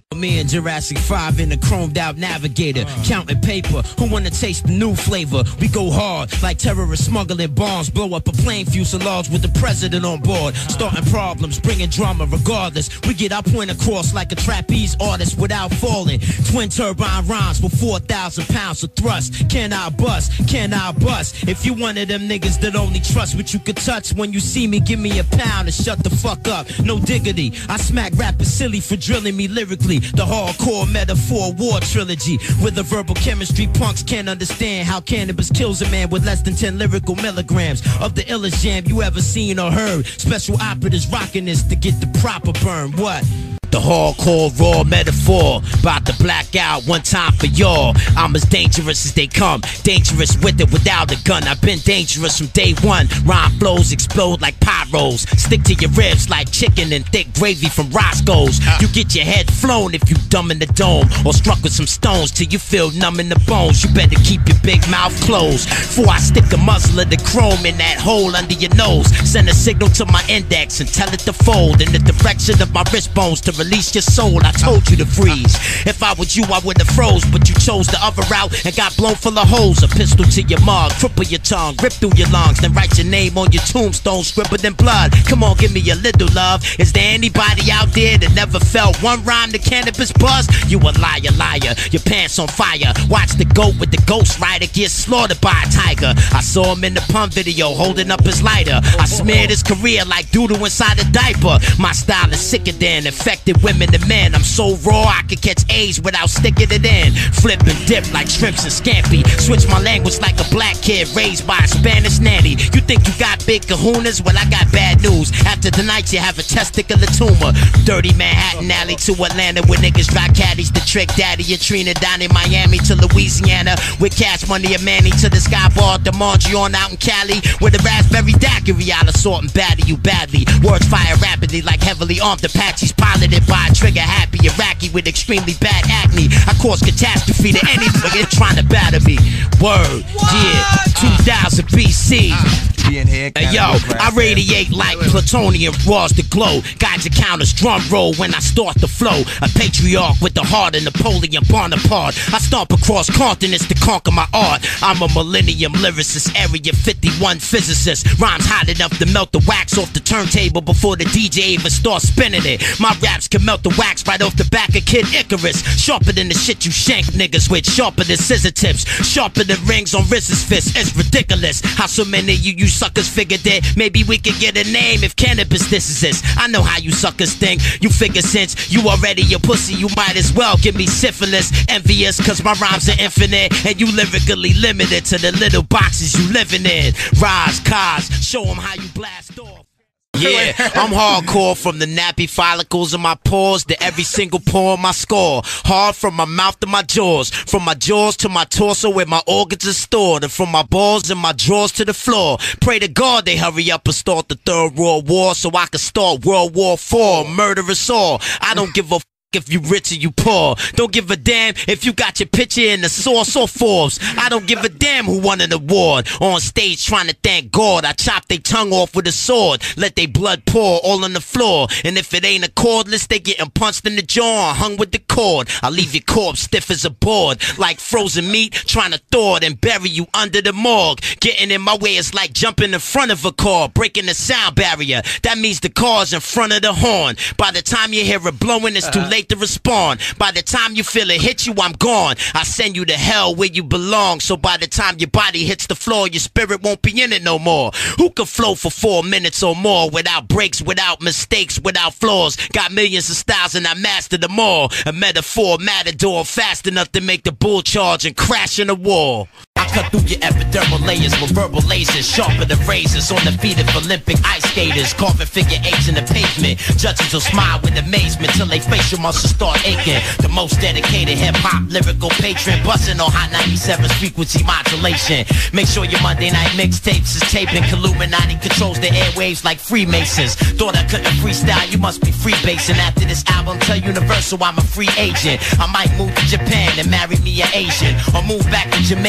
Me and Jurassic five in a chromed out Navigator, uh. counting paper. Who wanna taste the new flavor? We go hard like terrorists smuggling bombs. Blow up a plane fuselage with the president on board. Starting problems, bringing drama regardless. We get our point across like a trapeze artist without falling. Twin turbine rhymes with four thousand pounds of thrust. Can I bust? Can I bust? If you one of them niggas that only trust what you could touch, when you see me, give me a pound and shut the fuck up. No diggity. I smack rappers silly for drilling me lyrically. The hardcore metaphor war trilogy. With the verbal chemistry punks can't understand how cannabis kills a man with less than ten lyrical milligrams of the illest jam you ever seen or heard. Special operatives rocking this to get the proper burn. What? The hardcore raw metaphor, about to black out one time for y'all. I'm as dangerous as they come, dangerous with it without a gun. I've been dangerous from day one. Rhyme flows explode like pyros, stick to your ribs like chicken and thick gravy from Roscoe's. You get your head flown if you dumb in the dome, or struck with some stones till you feel numb in the bones. You better keep your big mouth closed before I stick a muzzle of the chrome in that hole under your nose. Send a signal to my index and tell it to fold in the direction of my wrist bones to release your soul. I told you to freeze. If I was you, I would have froze, but you chose the other route and got blown full of holes. A pistol to your mug, cripple your tongue, rip through your lungs, then write your name on your tombstone, scribbled in blood. Come on, give me a little love. Is there anybody out there that never felt one rhyme to cannabis buzz? You a liar, liar, your pants on fire. Watch the goat with the ghost rider get slaughtered by a tiger. I saw him in the pump video holding up his lighter. I smeared his career like doodle inside a diaper. My style is sicker than infected women and men. I'm so raw I could catch A's without sticking it in. Flip and dip like shrimps and scampi. Switch my language like a black kid raised by a Spanish nanny. You think you got big kahunas? Well, I got bad news. After tonight you have a testicular tumor. Dirty Manhattan alley to Atlanta where niggas drive caddies to trick daddy and Trina. Down in Miami to Louisiana with cash money and Manny to the Sky Bar to Mondrian out in Cali with the raspberry daiquiri. I'll assault and batter you badly. Words fire rapidly like heavily armed Apaches piloted by a trigger happy Iraqi with extremely bad acne. I cause catastrophe to any nigga trying to batter me. Word, yeah, two thousand B C. Hey, yo, I radiate like plutonium raws the glow. Guide your counters, drum roll when I start the flow. A patriarch with the heart of Napoleon Bonaparte. I stomp across continents to conquer my art. I'm a millennium lyricist, Area fifty-one physicist. Rhymes hot enough to melt the wax off the turntable before the D J even starts spinning it. My raps can melt the wax right off the back of Kid Icarus. Sharper than the shit you shank niggas with. Sharper than scissor tips. Sharper than rings on Riz's fist. It's ridiculous how so many of you, you suckers figured that maybe we could get a name if cannabis this is this. I know how you suckers think. You figure since you already a pussy, you might as well give me syphilis. Envious cause my rhymes are infinite and you lyrically limited to the little boxes you living in. Rise, cars, show them how you blast off. Yeah, I'm hardcore from the nappy follicles in my pores to every single poem I score. Hard from my mouth to my jaws, from my jaws to my torso where my organs are stored, and from my balls and my drawers to the floor. Pray to God they hurry up and start the Third World War so I can start World War Four. Murder us all. I don't give a f if you rich or you poor. Don't give a damn if you got your picture in the Source or Forbes. I don't give a damn who won an award. On stage trying to thank God, I chop their tongue off with a sword. Let their blood pour all on the floor. And if it ain't a cordless, they getting punched in the jaw and hung with the cord. I leave your corpse stiff as a board, like frozen meat, trying to thaw it and bury you under the morgue. Getting in my way is like jumping in front of a car, breaking the sound barrier. That means the car's in front of the horn. By the time you hear it blowing, it's too late to respond. By the time you feel it hit you, I'm gone. I send you to hell where you belong. So by the time your body hits the floor, your spirit won't be in it no more. Who can flow for four minutes or more without breaks, without mistakes, without flaws? Got millions of styles and I master them all. A metaphor, matador, fast enough to make the bull charge and crash in the wall. I cut through your epidermal layers with verbal lasers, sharper than razors on the feet of Olympic ice skaters, carving figure eights in the pavement. Judges will smile with amazement till they facial muscles start aching. The most dedicated hip-hop lyrical patron, busting on Hot ninety-seven's frequency modulation. Make sure your Monday night mixtapes is taping. Illuminati controls the airwaves like Freemasons. Thought I couldn't freestyle, you must be freebasing. After this album, tell Universal I'm a free agent. I might move to Japan and marry me an Asian, or move back to Jamaica and start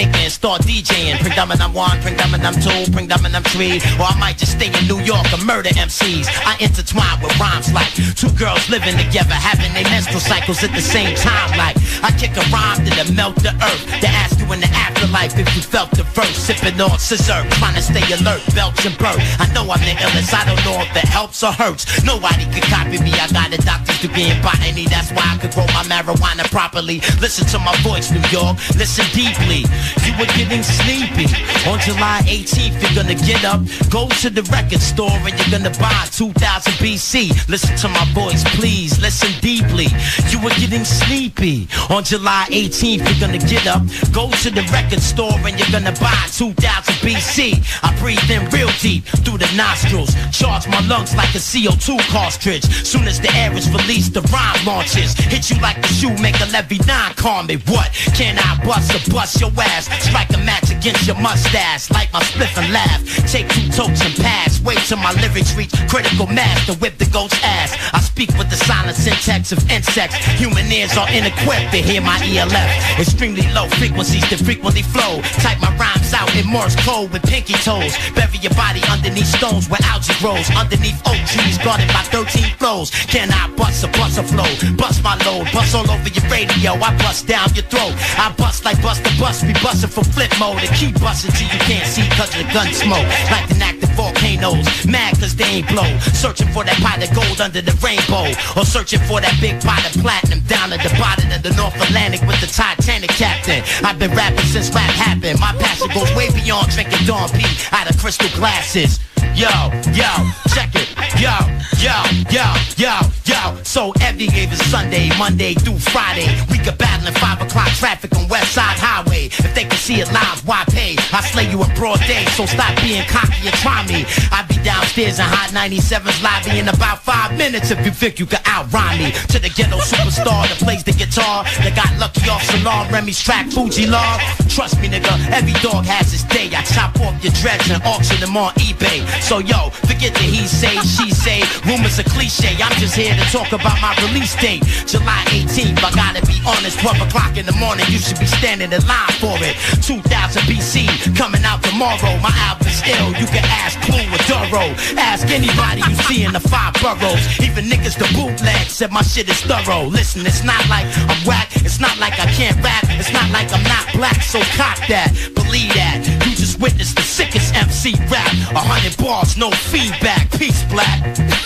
start DJing. Bring them and I'm one, bring them and I'm two, bring them and I'm three. Or I might just stay in New York and murder M Cs. I intertwine with rhymes like two girls living together, having their menstrual cycles at the same time. Like I kick a rhyme that'll melt the earth, to ask you in the afterlife if you felt the verse. Sipping on scissor, trying to stay alert, belch and burp. I know I'm the illest, I don't know if it helps or hurts. Nobody can copy me, I got a doctor's degree in botany. That's why I could grow my marijuana properly. Listen to my voice, New York, listen deeply. You were getting sleepy. On July eighteenth, you're gonna get up, go to the record store and you're gonna buy two thousand B C. Listen to my voice, please, listen deeply. You were getting sleepy. On July eighteenth, you're gonna get up, go to the record store and you're gonna buy two thousand B C. I breathe in real deep through the nostrils, charge my lungs like a C O two cartridge. Soon as the air is released, the rhyme launches. Hit you like the shoemaker Levy nine, call me what? Can I bust or bust your ass? Strike a match against your mustache, light my spliff and laugh. Take two tokes and pass, wait till my lyrics reach critical mass to whip the goat's ass. I speak with the silent syntax of insects. Human ears are inequipped to hear my E L F. Extremely low frequencies that frequently flow. Type my rhymes out in Morse code with pinky toes. Bury your body underneath stones where algae grows. Underneath oak trees guarded by thirteen flows. Can I bust a bust a flow? Bust my load, bust all over your radio. I bust down your throat. I bust like Buster Bust. We bustin' from flip mode and keep bustin' till you can't see cause of the gun smoke. Like the active volcanoes, mad cause they ain't blow. Searching for that pot of gold under the rainbow, or searching for that big pot of platinum down at the bottom of the North Atlantic with the Titanic captain. I've been rapping since rap happened. My passion goes way beyond drinking Dawn P out of crystal glasses. Yo, yo, check it. Yo, yo, yo, yo, yo. So every day is Sunday, Monday through Friday. We could battle in five o'clock traffic on West Side Highway. If they can see it live, why pay? I slay you in broad day, so stop being cocky and try me. I be downstairs in Hot ninety-seven's lobby in about five minutes if you think you can outrhyme me. To the ghetto superstar that plays the guitar, that got lucky off Salam Remy's track Fuji Law. Trust me, nigga, every dog has his day. I chop off your dreads and auction them on eBay. So yo, forget the he say, she say, rumors are cliche. I'm just here to talk about my release date, July eighteenth. I gotta be honest, twelve o'clock in the morning, you should be standing in line for it. two thousand B C, coming out tomorrow. My album's ill, you can ask Clue or Duro. Ask anybody you see in the five boroughs. Even niggas the bootleg said my shit is thorough. Listen, it's not like I'm whack, it's not like I can't rap, it's not like I'm not black, so cock that, believe that. You just witnessed the sickest M C rap. A hundred bars, no feedback, peace black.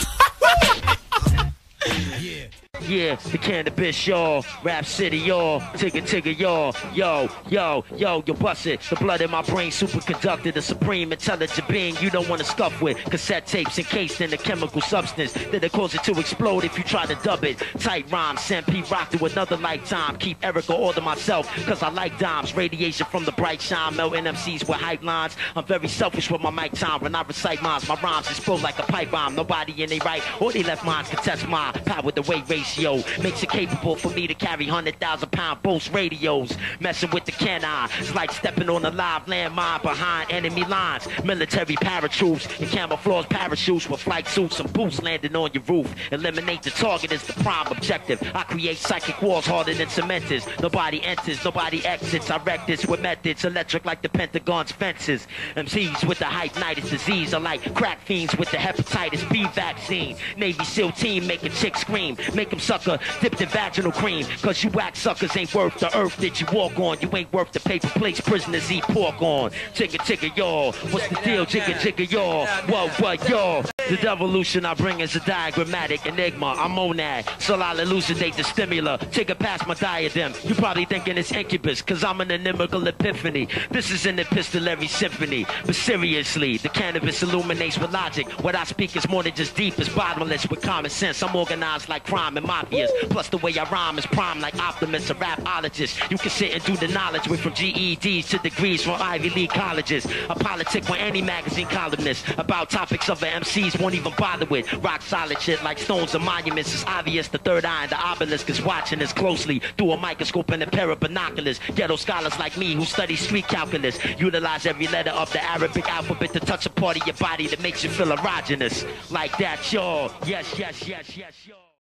Yeah. Yeah, the cannabis, y'all. Rap City, y'all. Tigger, tigger, y'all. Yo, yo, yo, you bust it. The blood in my brain, superconductor, the supreme intelligent being you don't want to scuff with. Cassette tapes encased in a chemical substance that'll cause it to explode if you try to dub it. Tight rhymes, send P Rock to another lifetime. Keep Erica all to myself, cause I like dimes. Radiation from the bright shine, melting M Cs with hype lines. I'm very selfish with my mic time. When I recite mines, my rhymes explode like a pipe bomb. Nobody in they right or they left minds can test mine. Power the weight ratio makes it capable for me to carry one hundred thousand pound Bose radios. Messing with the canine, it's like stepping on a live landmine behind enemy lines. Military paratroops and camouflage parachutes with flight suits and boots landing on your roof. Eliminate the target is the prime objective. I create psychic walls harder than cement is. Nobody enters, nobody exits. I wreck this with methods electric like the Pentagon's fences. M Cs with the hypnitis disease are like crack fiends with the hepatitis B vaccine. Navy SEAL team make a chick scream, make them sucker dipped in vaginal cream. Cause you whack suckers ain't worth the earth that you walk on. You ain't worth the paper plates prisoners eat pork on. Chicka chicka y'all, what's the deal? Chicka chicka y'all, what what y'all? The devolution I bring is a diagrammatic enigma. I'm on that, so I'll elucidate the stimula. Take it past my diadem. You probably thinking it's incubus, cause I'm an inimical epiphany. This is an epistolary symphony. But seriously, the cannabis illuminates with logic. What I speak is more than just deep, it's bottomless with common sense. I'm organized like crime and mafias. Plus the way I rhyme is prime like Optimus, a rapologist. You can sit and do the knowledge with from G E Ds to degrees from Ivy League colleges. I politic with any magazine columnist about topics other M Cs won't even bother with. Rock solid shit like stones and monuments. It's obvious the third eye and the obelisk is watching us closely through a microscope and a pair of binoculars. Ghetto scholars like me who study street calculus utilize every letter of the Arabic alphabet to touch a part of your body that makes you feel erogenous. Like that, y'all. Yes, yes, yes, yes, y'all.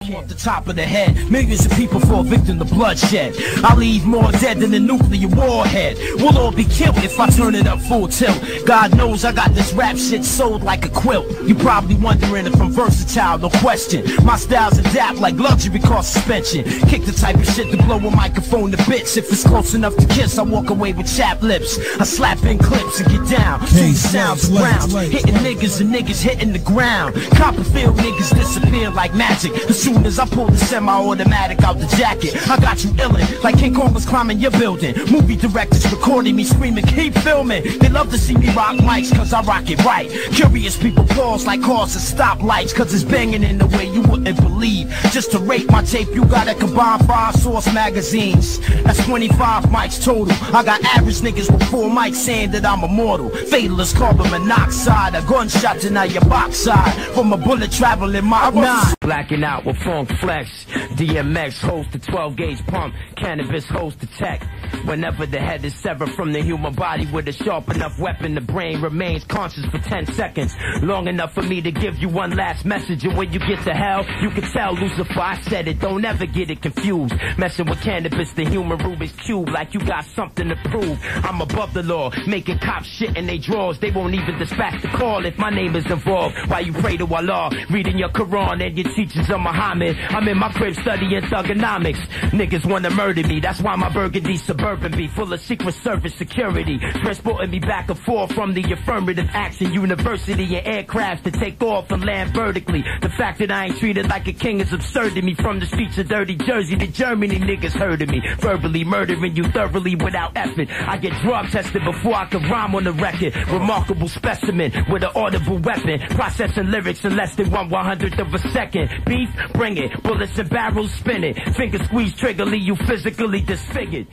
Off the top of the head, millions of people fall victim to bloodshed. I leave more dead than a nuclear warhead. We'll all be killed if I turn it up full tilt. God knows I got this rap shit sold like a quilt. You probably wondering if I'm versatile, no question. My style's adapt like luxury car suspension. Kick the type of shit to blow a microphone to bits. If it's close enough to kiss, I walk away with chapped lips. I slap in clips and get down to the sounds of rounds. Hitting niggas and niggas hitting the ground. Copperfield niggas disappear like magic. As soon as I pull the semi-automatic out the jacket, I got you illin' like King Kong was climbing your building. Movie directors recording me screaming, keep filming. They love to see me rock mics cause I rock it right. Curious people pause like cars at stoplights cause it's banging in the way you wouldn't believe. Just to rate my tape you gotta combine five source magazines. That's twenty-five mics total. I got average niggas with four mics saying that I'm immortal. Fatalist carbon monoxide, a gunshot to now your backside from a bullet traveling my nine. Blacking out with funk flex. D M X holds the twelve gauge pump. Cannabis holds the tech. Whenever the head is severed from the human body with a sharp enough weapon, the brain remains conscious for ten seconds. Long enough for me to give you one last message. And when you get to hell, you can tell Lucifer, I said it. Don't ever get it confused. Messing with cannabis, the human Rubik's Cube, like you got something to prove. I'm above the law, making cops shit in they drawers. They won't even dispatch the call if my name is involved. While you pray to Allah, reading your Quran and your teachings of Muhammad. I'm in my crib studying thugonomics. Niggas wanna murder me, that's why my burgundy suburban be full of Secret Service security, transporting me back and forth from the affirmative action university and aircrafts to take off and land vertically. The fact that I ain't treated like a king is absurd to me. From the streets of dirty Jersey to Germany, niggas heard of me, verbally murdering you thoroughly without effort. I get drug tested before I can rhyme on the record. Remarkable specimen with an audible weapon, processing lyrics in less than one one hundredth of a second. Beef, bring it, bullets and barrels spinning, finger squeeze trigger, leave you physically disfigured.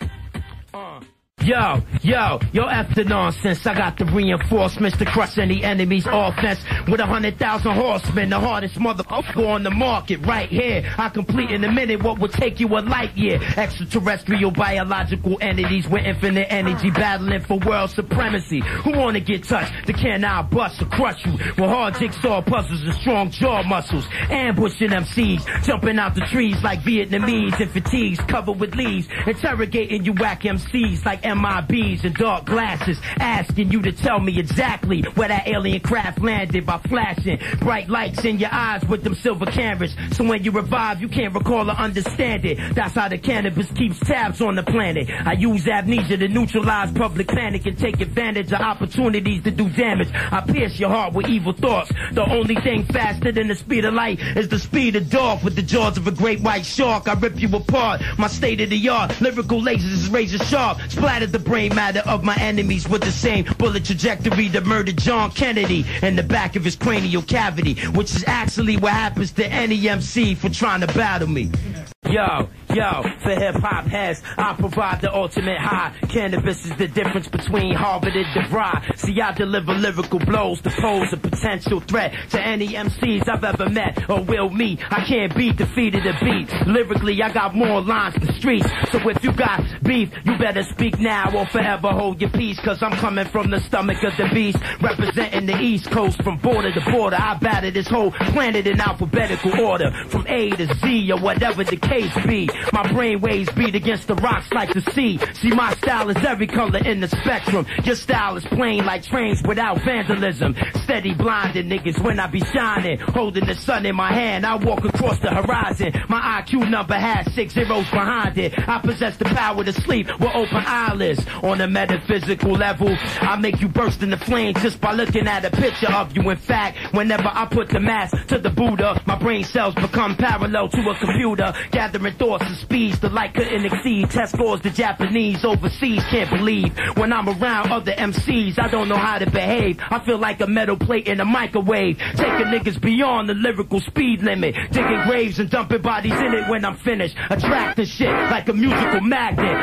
Uh. Yo, yo, yo, after nonsense, I got the reinforcements to crush any enemy's offense with a hundred thousand horsemen, the hardest motherfucker on the market right here. I complete in a minute what would take you a light year. Extraterrestrial biological entities with infinite energy battling for world supremacy. Who wanna get touched? The can I bust or crush you with hard jigsaw puzzles and strong jaw muscles. Ambushing M Cs, jumping out the trees like Vietnamese in fatigues covered with leaves. Interrogating you whack M Cs like M I Bs and dark glasses, asking you to tell me exactly where that alien craft landed by flashing bright lights in your eyes with them silver cameras. So when you revive, you can't recall or understand it. That's how the cannabis keeps tabs on the planet. I use amnesia to neutralize public panic and take advantage of opportunities to do damage. I pierce your heart with evil thoughts. The only thing faster than the speed of light is the speed of dog. With the jaws of a great white shark, I rip you apart. My state of the art, lyrical lasers is razor sharp. Splattered the brain matter of my enemies with the same bullet trajectory that murdered John Kennedy in the back of his cranial cavity, which is actually what happens to any M C for trying to battle me. Yo, yo, for hip-hop heads, I provide the ultimate high. Cannabis is the difference between Harvard and DeVry. See, I deliver lyrical blows to pose a potential threat to any M Cs I've ever met or will meet. I can't be defeated or beat. Lyrically, I got more lines than streets. So if you got beef, you better speak now or forever hold your peace. Cause I'm coming from the stomach of the beast, representing the East Coast from border to border. I batter this whole planet in alphabetical order, from A to Z or whatever the case be. My brain waves beat against the rocks like the sea. See, my style is every color in the spectrum. Your style is plain like trains without vandalism. Steady blinding niggas when I be shining, holding the sun in my hand. I walk across the horizon. My I Q number has six zeros behind it. I possess the power to sleep with open eyelids. On a metaphysical level, I make you burst into flames just by looking at a picture of you. In fact, whenever I put the mask to the Buddha, my brain cells become parallel to a computer, gathering thoughts and speeds the light couldn't exceed. Test scores the Japanese overseas can't believe. When I'm around other M Cs, I don't know how to behave. I feel like a metal plate in a microwave, taking niggas beyond the lyrical speed limit, digging graves and dumping bodies in it when I'm finished, attracting shit like a musical magnet.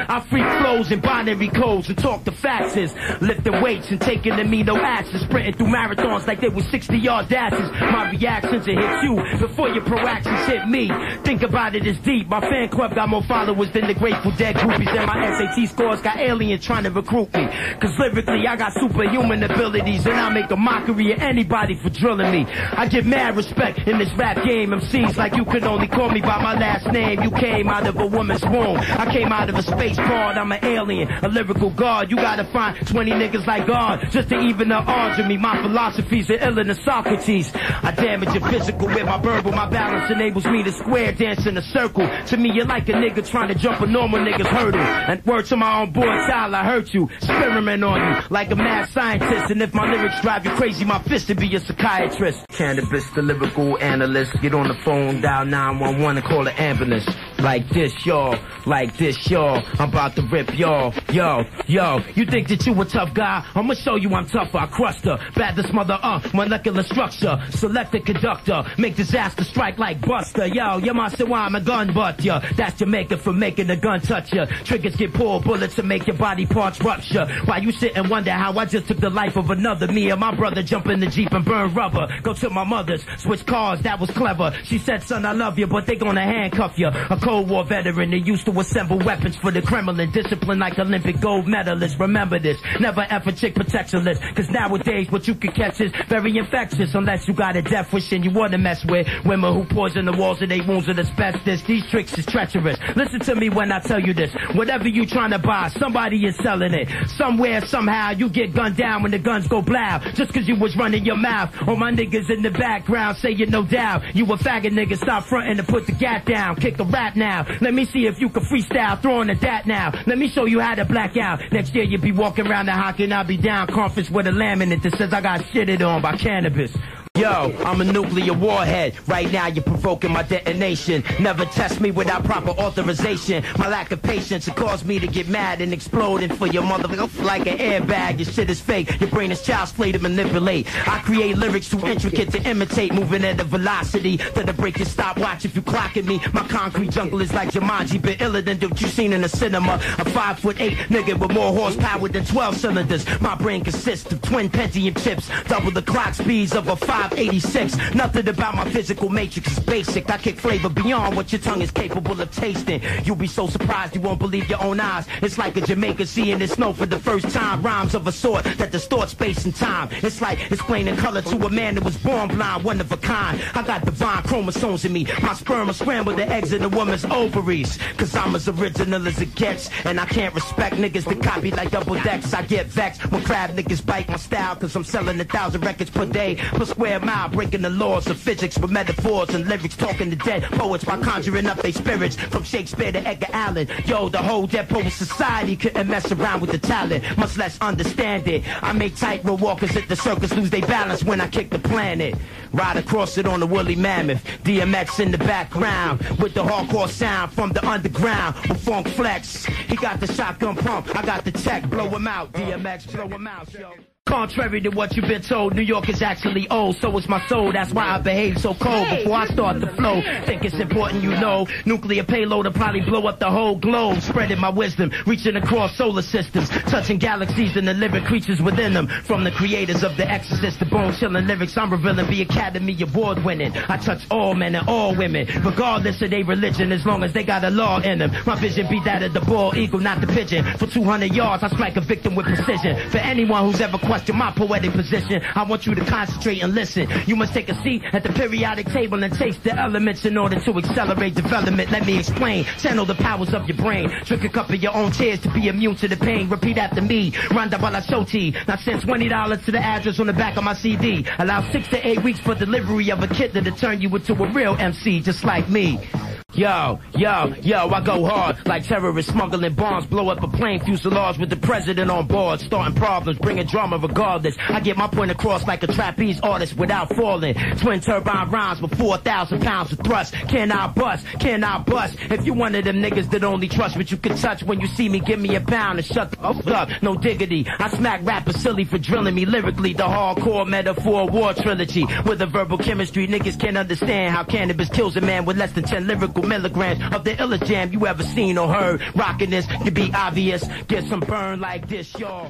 I freak flows and binary codes and talk to faxes. Lifting weights and taking amino acids. Sprinting through marathons like they were sixty yard dashes. My reactions it hit you before your proactions hit me. Think about it as deep. My fan club got more followers than the Grateful Dead groupies. And my S A T scores got aliens trying to recruit me. Cause lyrically I got superhuman abilities. And I make a mockery of anybody for drilling me. I get mad respect in this rap game. M Cs like you can only call me by my last name. You came out of a woman's womb. I came out of a space pod. I'm an alien, a lyrical god. You gotta find twenty niggas like God just to even the odds of me. My philosophies are iller than Socrates. I damage your physical with my verbal. My balance enables me to square dance in a circle. To me, you're like a nigga trying to jump a normal nigga's hurdle. And word to my own boy, child, I hurt you. Experiment on you like a mad scientist. And if my lyrics drive you crazy, my fist to be a psychiatrist. Cannabis, the lyrical analyst. Get on the phone, dial nine one one and call an ambulance. Like this, y'all. Like this, y'all. I'm about to rip y'all. Yo, yo. You think that you a tough guy? I'ma show you I'm tougher. I crushed her. Bad this mother up. Molecular structure. Select the conductor. Make disaster strike like Buster. Yo, you must say why I'm a gun butt ya. That's Jamaica for making the gun touch ya. Triggers get pulled, bullets to make your body parts rupture. While you sit and wonder how I just took the life of another. Me and my brother jump in the Jeep and burn rubber. Go to my mother's. Switch cars. That was clever. She said, son, I love you, but they gonna handcuff you. A Cold War veteran. They used to assemble weapons for the Kremlin. Discipline like Olympic gold medalists. Remember this. Never ever chick protectionless. Cause nowadays what you can catch is very infectious. Unless you got a death wish and you wanna mess with women who poison the walls of their wounds with asbestos. These tricks is treacherous. Listen to me when I tell you this. Whatever you trying to buy, somebody is selling it. Somewhere, somehow, you get gunned down when the guns go blow. Just cause you was running your mouth. All my niggas in the background say you no doubt. You a faggot nigga, stop fronting and put the gat down. Kick a rap now. Let me see if you can freestyle, throwing a dat now. Let me show you how to black out. Next year you be walking around the hockey and I'll be down conference with a laminate that says I got shitted on by cannabis. Yo, I'm a nuclear warhead. Right now you're provoking my detonation. Never test me without proper authorization. My lack of patience will cause me to get mad and exploding for your motherfucker like an airbag. Your shit is fake. Your brain is child's play to manipulate. I create lyrics too intricate to imitate. Moving at a velocity that'll break your stopwatch if you clocking me. My concrete jungle is like Jumanji, but iller than what you seen in the cinema. A five foot eight nigga with more horsepower than twelve cylinders. My brain consists of twin Pentium chips. Double the clock speeds of a five eighty-six. Nothing about my physical matrix is basic. I kick flavor beyond what your tongue is capable of tasting. You'll be so surprised you won't believe your own eyes. It's like a Jamaican seeing the snow for the first time. Rhymes of a sort that distort space and time. It's like explaining color to a man that was born blind, one of a kind. I got divine chromosomes in me. My sperm will scramble the eggs in a woman's ovaries. Cause I'm as original as it gets. And I can't respect niggas that copy like double decks. I get vexed when crab niggas bite my style. Cause I'm selling a thousand records per day per square mile, breaking the laws of physics with metaphors and lyrics, talking to dead poets by conjuring up their spirits from Shakespeare to Edgar Allan. Yo, the whole Dead Poet Society couldn't mess around with the talent, much less understand it. I make tightrope walkers at the circus lose their balance when I kick the planet. Ride across it on the woolly mammoth. D M X in the background with the hardcore sound from the underground with Funk Flex. He got the shotgun pump, I got the tech, blow him out. D M X, blow him out, yo. Contrary to what you've been told, New York is actually old, so is my soul. That's why I behave so cold before I start the flow. Think it's important you know, nuclear payload will probably blow up the whole globe. Spreading my wisdom, reaching across solar systems, touching galaxies and the living creatures within them. From the creators of The Exorcist, the bone-chilling lyrics I'm revealing be Academy Award winning. I touch all men and all women, regardless of their religion, as long as they got a law in them. My vision be that of the bald eagle, not the pigeon. For two hundred yards, I strike a victim with precision. For anyone who's ever questioned my poetic position, I want you to concentrate and listen. You must take a seat at the periodic table and taste the elements in order to accelerate development. Let me explain. Channel the powers of your brain. Drink a cup of your own tears to be immune to the pain. Repeat after me. Randa Bala Shoti. Now send twenty dollars to the address on the back of my C D. Allow six to eight weeks for delivery of a kit that'll turn you into a real M C just like me. Yo, yo, yo, I go hard like terrorists smuggling bombs, blow up a plane fuselage with the president on board, starting problems, bringing drama regardless. I get my point across like a trapeze artist without falling. Twin turbine rhymes with four thousand pounds of thrust. Can I bust? Can I bust? If you one of them niggas that only trust what you can touch, when you see me, give me a pound and shut the fuck up. No diggity. I smack rappers silly for drilling me lyrically. The hardcore metaphor war trilogy with a verbal chemistry. Niggas can't understand how cannabis kills a man with less than ten lyrical pharmaceutical milligrams of the illest jam you ever seen or heard. Rocking this can be obvious. Get some burn like this, y'all.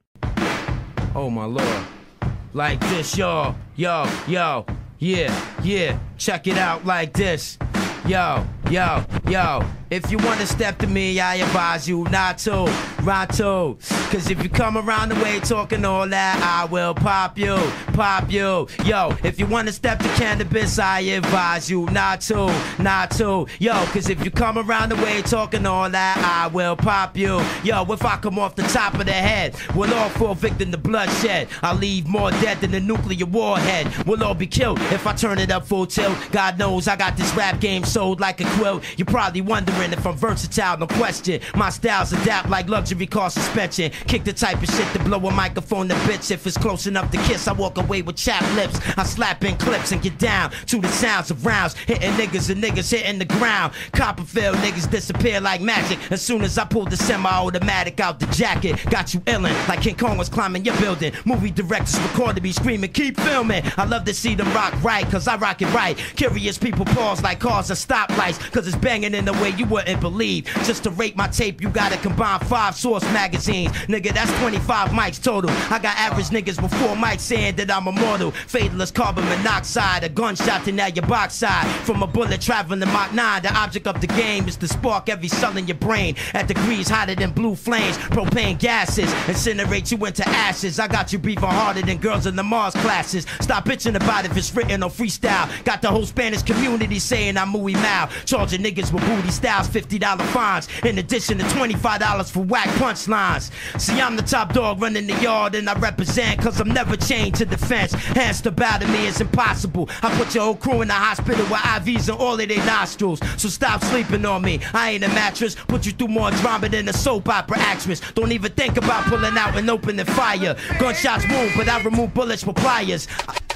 Oh my lord. Like this, y'all. Yo, yo. Yeah, yeah. Check it out like this. Yo, yo, yo. If you wanna step to me, I advise you not to, right to. Cause if you come around the way talking all that, I will pop you, pop you. Yo, if you wanna step to cannabis, I advise you not to, not to. Yo, cause if you come around the way talking all that, I will pop you. Yo, if I come off the top of the head, we'll all fall victim to bloodshed. I'll leave more dead than a nuclear warhead. We'll all be killed if I turn it up full tilt. God knows I got this rap game sold like a quilt. You're probably wondering if I'm versatile, no question. My styles adapt like luxury car suspension. Kick the type of shit to blow a microphone to bitch. If it's close enough to kiss, I walk away with chapped lips. I slap in clips and get down to the sounds of rounds. Hitting niggas and niggas hitting the ground. Copperfield niggas disappear like magic as soon as I pull the semi-automatic out the jacket. Got you illin' like King Kong was climbing your building. Movie directors recorded me screaming, keep filming. I love to see them rock right, cause I rock it right. Curious people pause like cars or stoplights, cause it's banging in the way you wouldn't believe. Just to rate my tape, you gotta combine five source magazines. Nigga, that's twenty-five mics total. I got average niggas before mics saying that I'm immortal. Fatalist carbon monoxide, a gunshot to now your box side. From a bullet traveling to Mach nine, the object of the game is to spark every cell in your brain. At degrees hotter than blue flames, propane gases incinerate you into ashes. I got you breathing harder than girls in the Mars classes. Stop bitching about if it's written or freestyle. Got the whole Spanish community saying I'm muy mal. Charging niggas with booty styles, fifty dollar fines, in addition to twenty-five dollars for whack punchlines. See, I'm the top dog running the yard and I represent, cause I'm never chained to the fence. Hands to bow to me is impossible. I put your whole crew in the hospital with I Vs in all of their nostrils. So stop sleeping on me, I ain't a mattress. Put you through more drama than a soap opera actress. Don't even think about pulling out and opening fire. Gunshots wound, but I remove bullets for pliers.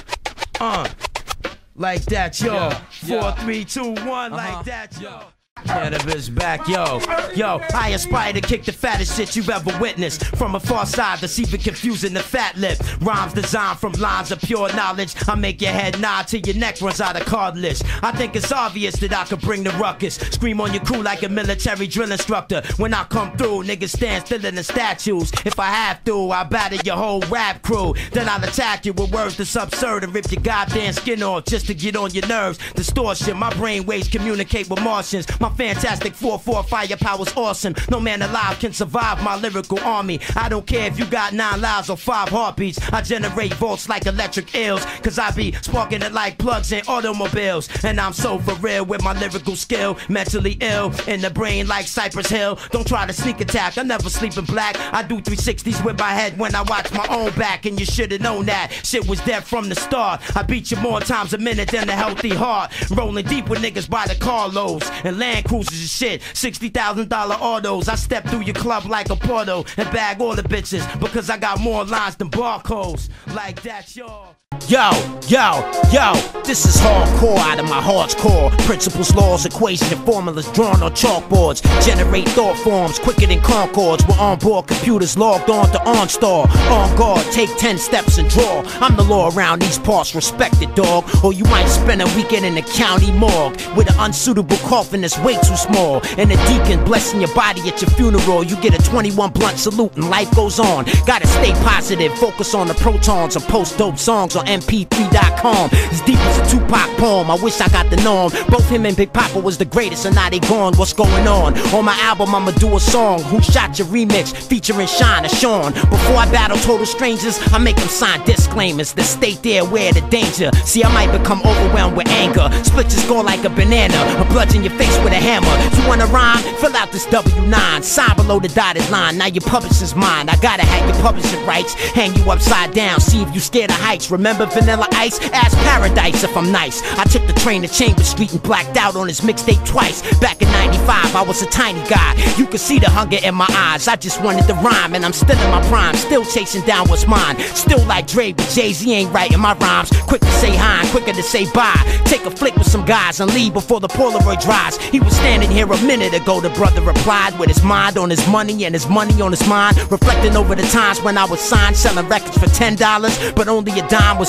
Uh, like that, yo. Yeah, yeah. Four, three, two, one, Uh-huh. like that, yo. Yeah. Cannabis back, yo, yo. I aspire to kick the fattest shit you've ever witnessed. From a far side that's even confusing the fat lip. Rhymes designed from lines of pure knowledge. I make your head nod till your neck runs out of cartilage. I think it's obvious that I could bring the ruckus. Scream on your crew like a military drill instructor. When I come through, niggas stand still in the statues. If I have to, I batter your whole rap crew. Then I'll attack you with words that's absurd and rip your goddamn skin off just to get on your nerves. Distortion, my brain waves communicate with Martians. My fantastic four four firepower's awesome. No man alive can survive my lyrical army. I don't care if you got nine lives or five heartbeats. I generate volts like electric eels, cause I be sparking it like plugs in automobiles. And I'm so for real with my lyrical skill. Mentally ill, in the brain like Cypress Hill. Don't try to sneak attack, I never sleep in black. I do three sixties with my head when I watch my own back. And you should've known that shit was dead from the start. I beat you more times a minute than a healthy heart. Rolling deep with niggas by the carloads and land cruisers and shit, sixty thousand dollar autos. I step through your club like a portal and bag all the bitches because I got more lines than barcodes. Like that, y'all. Yo, yo, yo, this is hardcore out of my heart's core. Principles, laws, equations, and formulas drawn on chalkboards. Generate thought forms quicker than Concords. We're on board computers logged on to OnStar. On guard, take ten steps and draw. I'm the law around these parts, respected dog. Or you might spend a weekend in the county morgue with an unsuitable coffin that's way too small. And a deacon blessing your body at your funeral. You get a twenty-one blunt salute and life goes on. Gotta stay positive, focus on the protons, and post dope songs on M P three dot com. As deep as a Tupac poem, I wish I got the norm. Both him and Big Papa was the greatest, and now they gone. What's going on? On my album, I'ma do a song. Who Shot Your remix featuring Shine or Sean. Before I battle total strangers, I make them sign disclaimers that state they're aware of the danger. See, I might become overwhelmed with anger. Split your skull like a banana, or bludgeon your face with a hammer. You wanna rhyme? Fill out this W nine. Sign below the dotted line. Now your publisher's mine. I gotta have your publishing rights. Hang you upside down. See if you scared of heights. Remember Vanilla Ice? Ask Paradise if I'm nice. I took the train to Chambers Street and blacked out on his mixtape twice. Back in ninety-five, I was a tiny guy. You could see the hunger in my eyes. I just wanted to rhyme, and I'm still in my prime. Still chasing down what's mine. Still like Dre, but Jay-Z ain't writing my rhymes. Quick to say hi and quicker to say bye. Take a flick with some guys and leave before the Polaroid dries. He was standing here a minute ago, the brother replied, with his mind on his money and his money on his mind. Reflecting over the times when I was signed, selling records for ten dollars, but only a dime was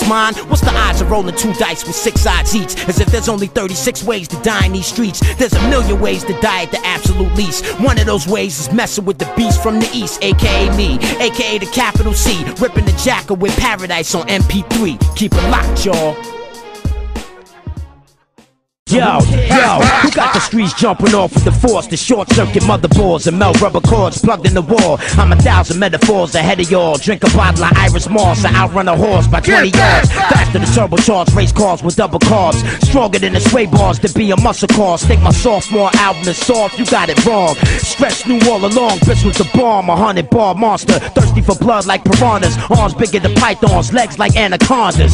mine? What's the odds of rolling two dice with six odds each? As if there's only thirty-six ways to die in these streets. There's a million ways to die at the absolute least. One of those ways is messing with the beast from the east, aka me, aka the capital C, ripping the jacker with Paradise on M P three. Keep it locked, y'all. Yo, yo, who got the streets jumping off with the force? The short circuit motherboards and melt rubber cords plugged in the wall. I'm a thousand metaphors ahead of y'all. Drink a bottle of Iris Moss and outrun a horse by twenty yards. Faster than turbocharged race cars with double carbs. Stronger than the sway bars to be a muscle car. Think my sophomore album is soft, you got it wrong. Stretch knew all along, bitch was the bomb. A hundred bar monster, thirsty for blood like piranhas. Arms bigger than pythons, legs like anacondas.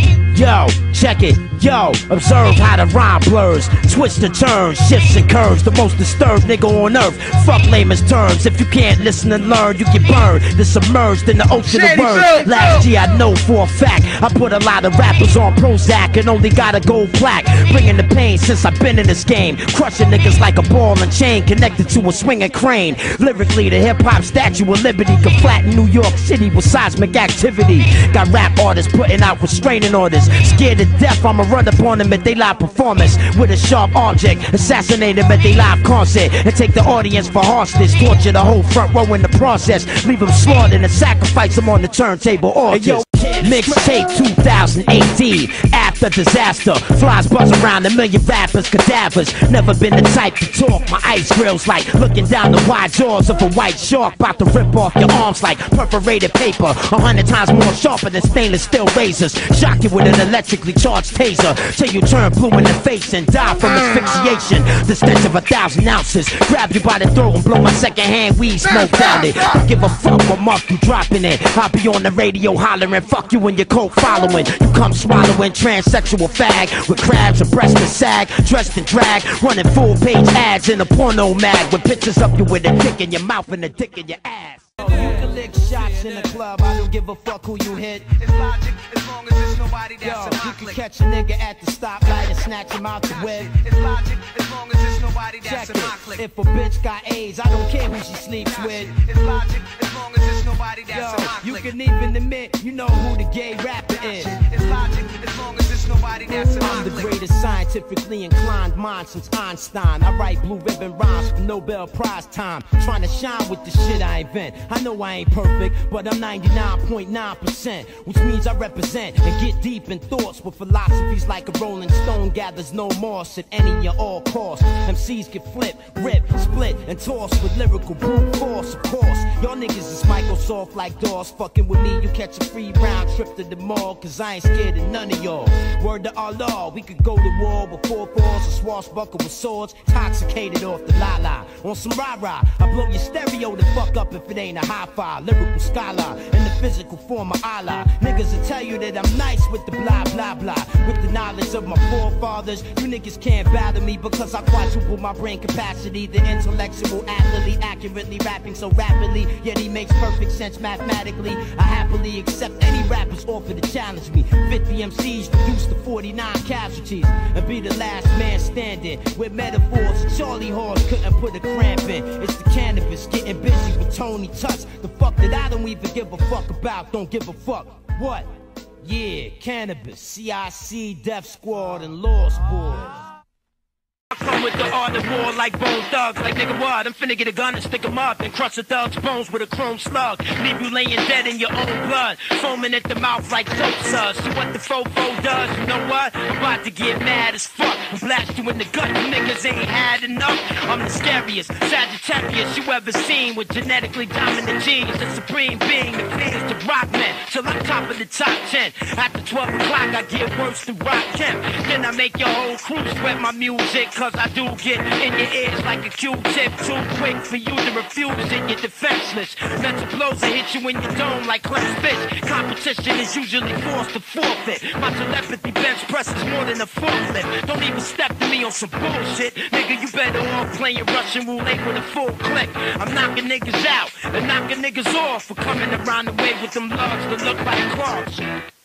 Yo, check it, yo, observe how the rhyme blurs. Twists and turns, shifts and curves. The most disturbed nigga on earth. Fuck layman's terms. If you can't listen and learn, you get burned. Then submerged in the ocean of words. Last year I know for a fact I put a lot of rappers on Prozac and only got a gold plaque. Bringing the pain since I've been in this game. Crushing niggas like a ball and chain connected to a swinging crane. Lyrically, the hip-hop Statue of Liberty can flatten New York City with seismic activity. Got rap artists putting out restraining orders. Scared to death, I'ma run up on them at they live performance with a sharp object, assassinate them at they live concert, and take the audience for hostage, torture the whole front row in the process, leave them slaughtered and sacrifice them on the turntable orgies. Mixtape two thousand eighteen, after disaster, flies buzz around a million rappers, cadavers. Never been the type to talk, my ice grills like looking down the wide jaws of a white shark, about to rip off your arms like perforated paper, a hundred times more sharper than stainless steel razors. Shock you with an electrically charged taser, till you turn blue in the face and die from asphyxiation. The stench of a thousand ounces, grab you by the throat and blow my secondhand weed smoke down it. Don't give a fuck what mark you dropping it. I'll be on the radio hollering, fuck you and your cult following. You come swallowing transsexual fag with crabs and breasts that sag, dressed in drag, running full page ads in a porno mag with pictures of you with a dick in your mouth and a dick in your ass. You can lick shots in the club, I don't give a fuck who you hit. It's logic, as long as there's nobody that's Yo, in my you can clique. catch a nigga at the stoplight and snatch him out the whip. It's logic, as long as there's nobody that's Check in my it, clique. if a bitch got AIDS, I don't care who she sleeps with. It's logic, as long as there's nobody that's Yo, in my you clique. can even admit, you know who the gay rapper is. It's logic, as long as there's nobody that's in my I'm the clique. greatest scientifically inclined mind since Einstein. I write blue ribbon rhymes for Nobel Prize time. Trying to shine with the shit I invent. I know I ain't perfect, but I'm ninety-nine point nine percent, which means I represent and get deep in thoughts with philosophies like a rolling stone gathers no moss at any or all costs. M Cs get flipped, ripped, split, and tossed with lyrical brute force, of course. Y'all niggas is Microsoft like DOS. Fucking with me, you catch a free round trip to the mall, cause I ain't scared of none of y'all. Word to Allah, we could go to war with four balls and swashbuckle with swords, intoxicated off the la-la. On some rah-rah, I blow your stereo the fuck up if it ain't a hi-fi. Lyrical scholar in the physical form of Allah. Niggas will tell you that I'm nice with the blah blah blah. With the knowledge of my forefathers, you niggas can't battle me because I quadruple my brain capacity. The intellectual athlete, accurately rapping so rapidly, yet he makes perfect sense mathematically. I happily accept any rappers offer to challenge me. fifty M Cs reduce to forty-nine casualties and be the last man standing. With metaphors, Charlie Horse couldn't put a cramp in. It's the cannabis getting busy with Tony Tuts. The fuck that I don't even give a fuck about. Don't give a fuck. What? Yeah, cannabis, C I C, Death Squad, and Lost Boys. I come with the art of war like bone thugs. Like nigga what? I'm finna get a gun and stick 'em up and crush a thug's bones with a chrome slug. Leave you laying dead in your own blood, foaming at the mouth like soap suds. So what the fofo does, you know what? I'm about to get mad as fuck and blast you in the gut. You niggas ain't had enough. I'm the scariest Sagittarius you ever seen, with genetically dominant genes. The supreme being, the fiends, the rock man, till I'm top of the top ten. After twelve o'clock I get worse than rock Kemp. Then I make your whole crew sweat my music, cause I do get in your ears like a Q-tip. Too quick for you to refuse and you're defenseless. Mental blows will hit you in your dome like clenched fist. Competition is usually forced to forfeit. My telepathy bench presses more than a forklift. Don't even step to me on some bullshit. Nigga, you better off playing Russian roulette with a full click. I'm knocking niggas out and knocking niggas off for coming around the way with them lugs that look like cross.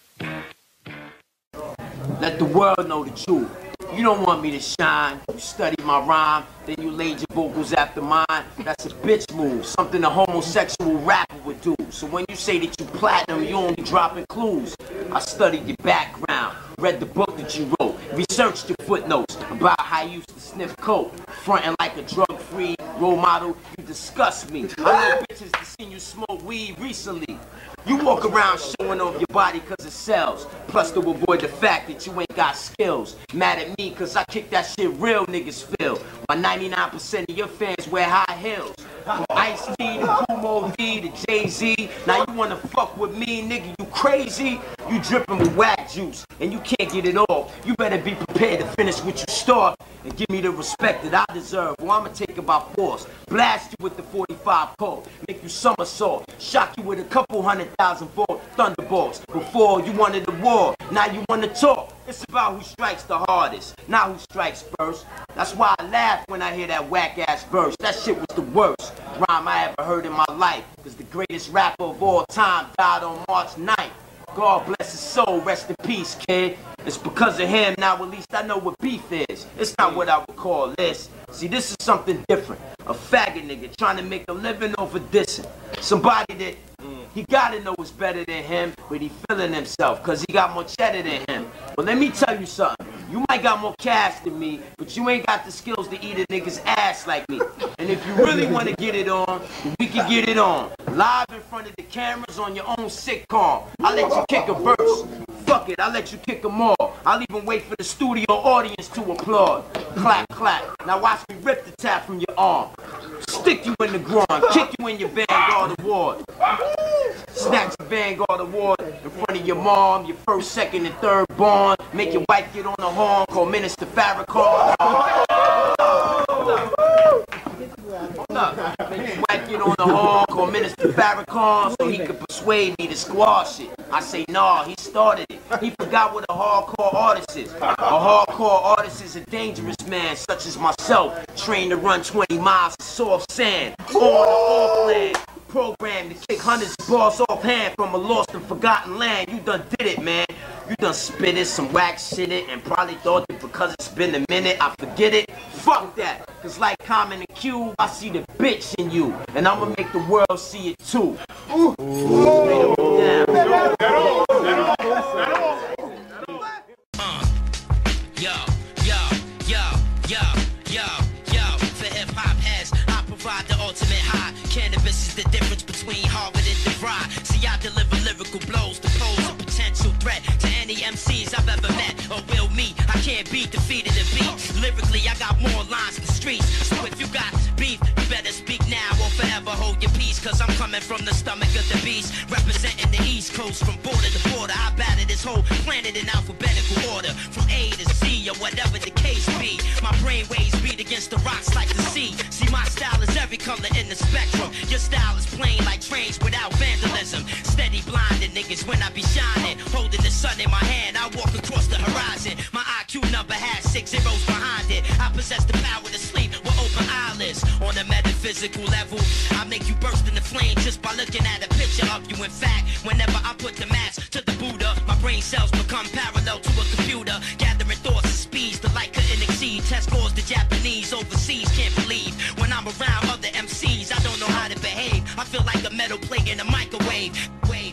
Let the world know the truth. You don't want me to shine. You study my rhyme, then you laid your vocals after mine. That's a bitch move, something a homosexual rapper would do. So when you say that you platinum, you only dropping clues. I studied your background, read the book that you wrote, researched your footnotes about how you used to sniff coke, fronting like a drug-free role model. You disgust me. I know bitches that seen you smoke weed recently. You walk around showing off your body cause it sells, plus to avoid the fact that you ain't got skills. Mad at me cause I kick that shit real niggas feel. Why ninety-nine percent of your fans wear high heels. From Ice-T to Kumo D to Jay-Z. Now you wanna fuck with me, nigga, you crazy? You dripping with whack juice and you can't get it off. You better be prepared to finish what you start and give me the respect that I deserve. Well, I'ma take it by force. Blast you with the forty-five pole, make you somersault, shock you with a couple hundred thousand volt thunderbolts. Before you wanted the war, now you wanna talk. It's about who strikes the hardest, not who strikes first. That's why I laugh when I hear that whack-ass verse. That shit was the worst rhyme I ever heard in my life. Cause the greatest rapper of all time died on March ninth. God bless his soul, rest in peace, kid. It's because of him now at least I know what beef is. It's not what I would call this. See, this is something different. A faggot nigga trying to make a living over dissing. Somebody that mm, he gotta know is better than him, but he feeling himself cause he got more cheddar than him. But let me tell you something. You might got more cash than me, but you ain't got the skills to eat a nigga's ass like me. And if you really want to get it on, we can get it on. Live in front of the cameras on your own sitcom. I'll let you kick a verse. Fuck it, I'll let you kick them all. I'll even wait for the studio audience to applaud. Clap, clap. Now watch me rip the tap from your arm. Stick you in the groin, kick you in your Vanguard Award. Snatch your Vanguard Award in front of your mom, your first, second, and third born. Make your wife get on the horn, call Minister Farrakhan. Make your wife get on the horn, call Minister Farrakhan so he could persuade me to squash it. I say, nah, he started it. He forgot what a hardcore artist is. A hardcore artist is a dangerous man, such as myself, trained to run twenty miles of soft sand, on or off land. Programmed to kick hundreds of bars off hand from a lost and forgotten land. You done did it, man. You done spit it, some whack shit it, and probably thought that because it's been a minute, I forget it. Fuck that. Cause like Common and Cube, I see the bitch in you. And I'ma make the world see it too. Ooh. Ooh. Uh, yo, yo, yo, yo, yo, yo. For hip hop heads, I provide the ultimate high. Cannabis is the difference between Harvard and DeVry. See, I deliver lyrical blows to pose a potential threat to any M Cs I've ever met or will meet. I can't be defeated and beat. Lyrically, I got more lines than streets. So if you got beef, you better speak now or forever hold your peace. Cause I'm coming from the stomach of the beast, representing the East Coast from border to border. I batter this whole planet in alphabetical order, from A to Z or whatever the case be. My brain waves beat against the rocks like the sea. See, my style is every color in the spectrum. Your style is plain like trains without vandalism. Steady blinding niggas when I be shining, holding the sun in my hand. I walk across the horizon. My I Q number has six zeros behind it. I possess the power to sleep with open eyelids. On a metaphysical level, I make you burst into flame just by looking at a picture of you. In fact, whenever I put the mask to the Buddha, my brain cells become parallel to a computer, gathering thoughts and speeds the light couldn't exceed. Test scores the Japanese overseas can't believe. When I'm around other M Cs, I don't know how to behave. I feel like a metal plate in a microwave. Wave.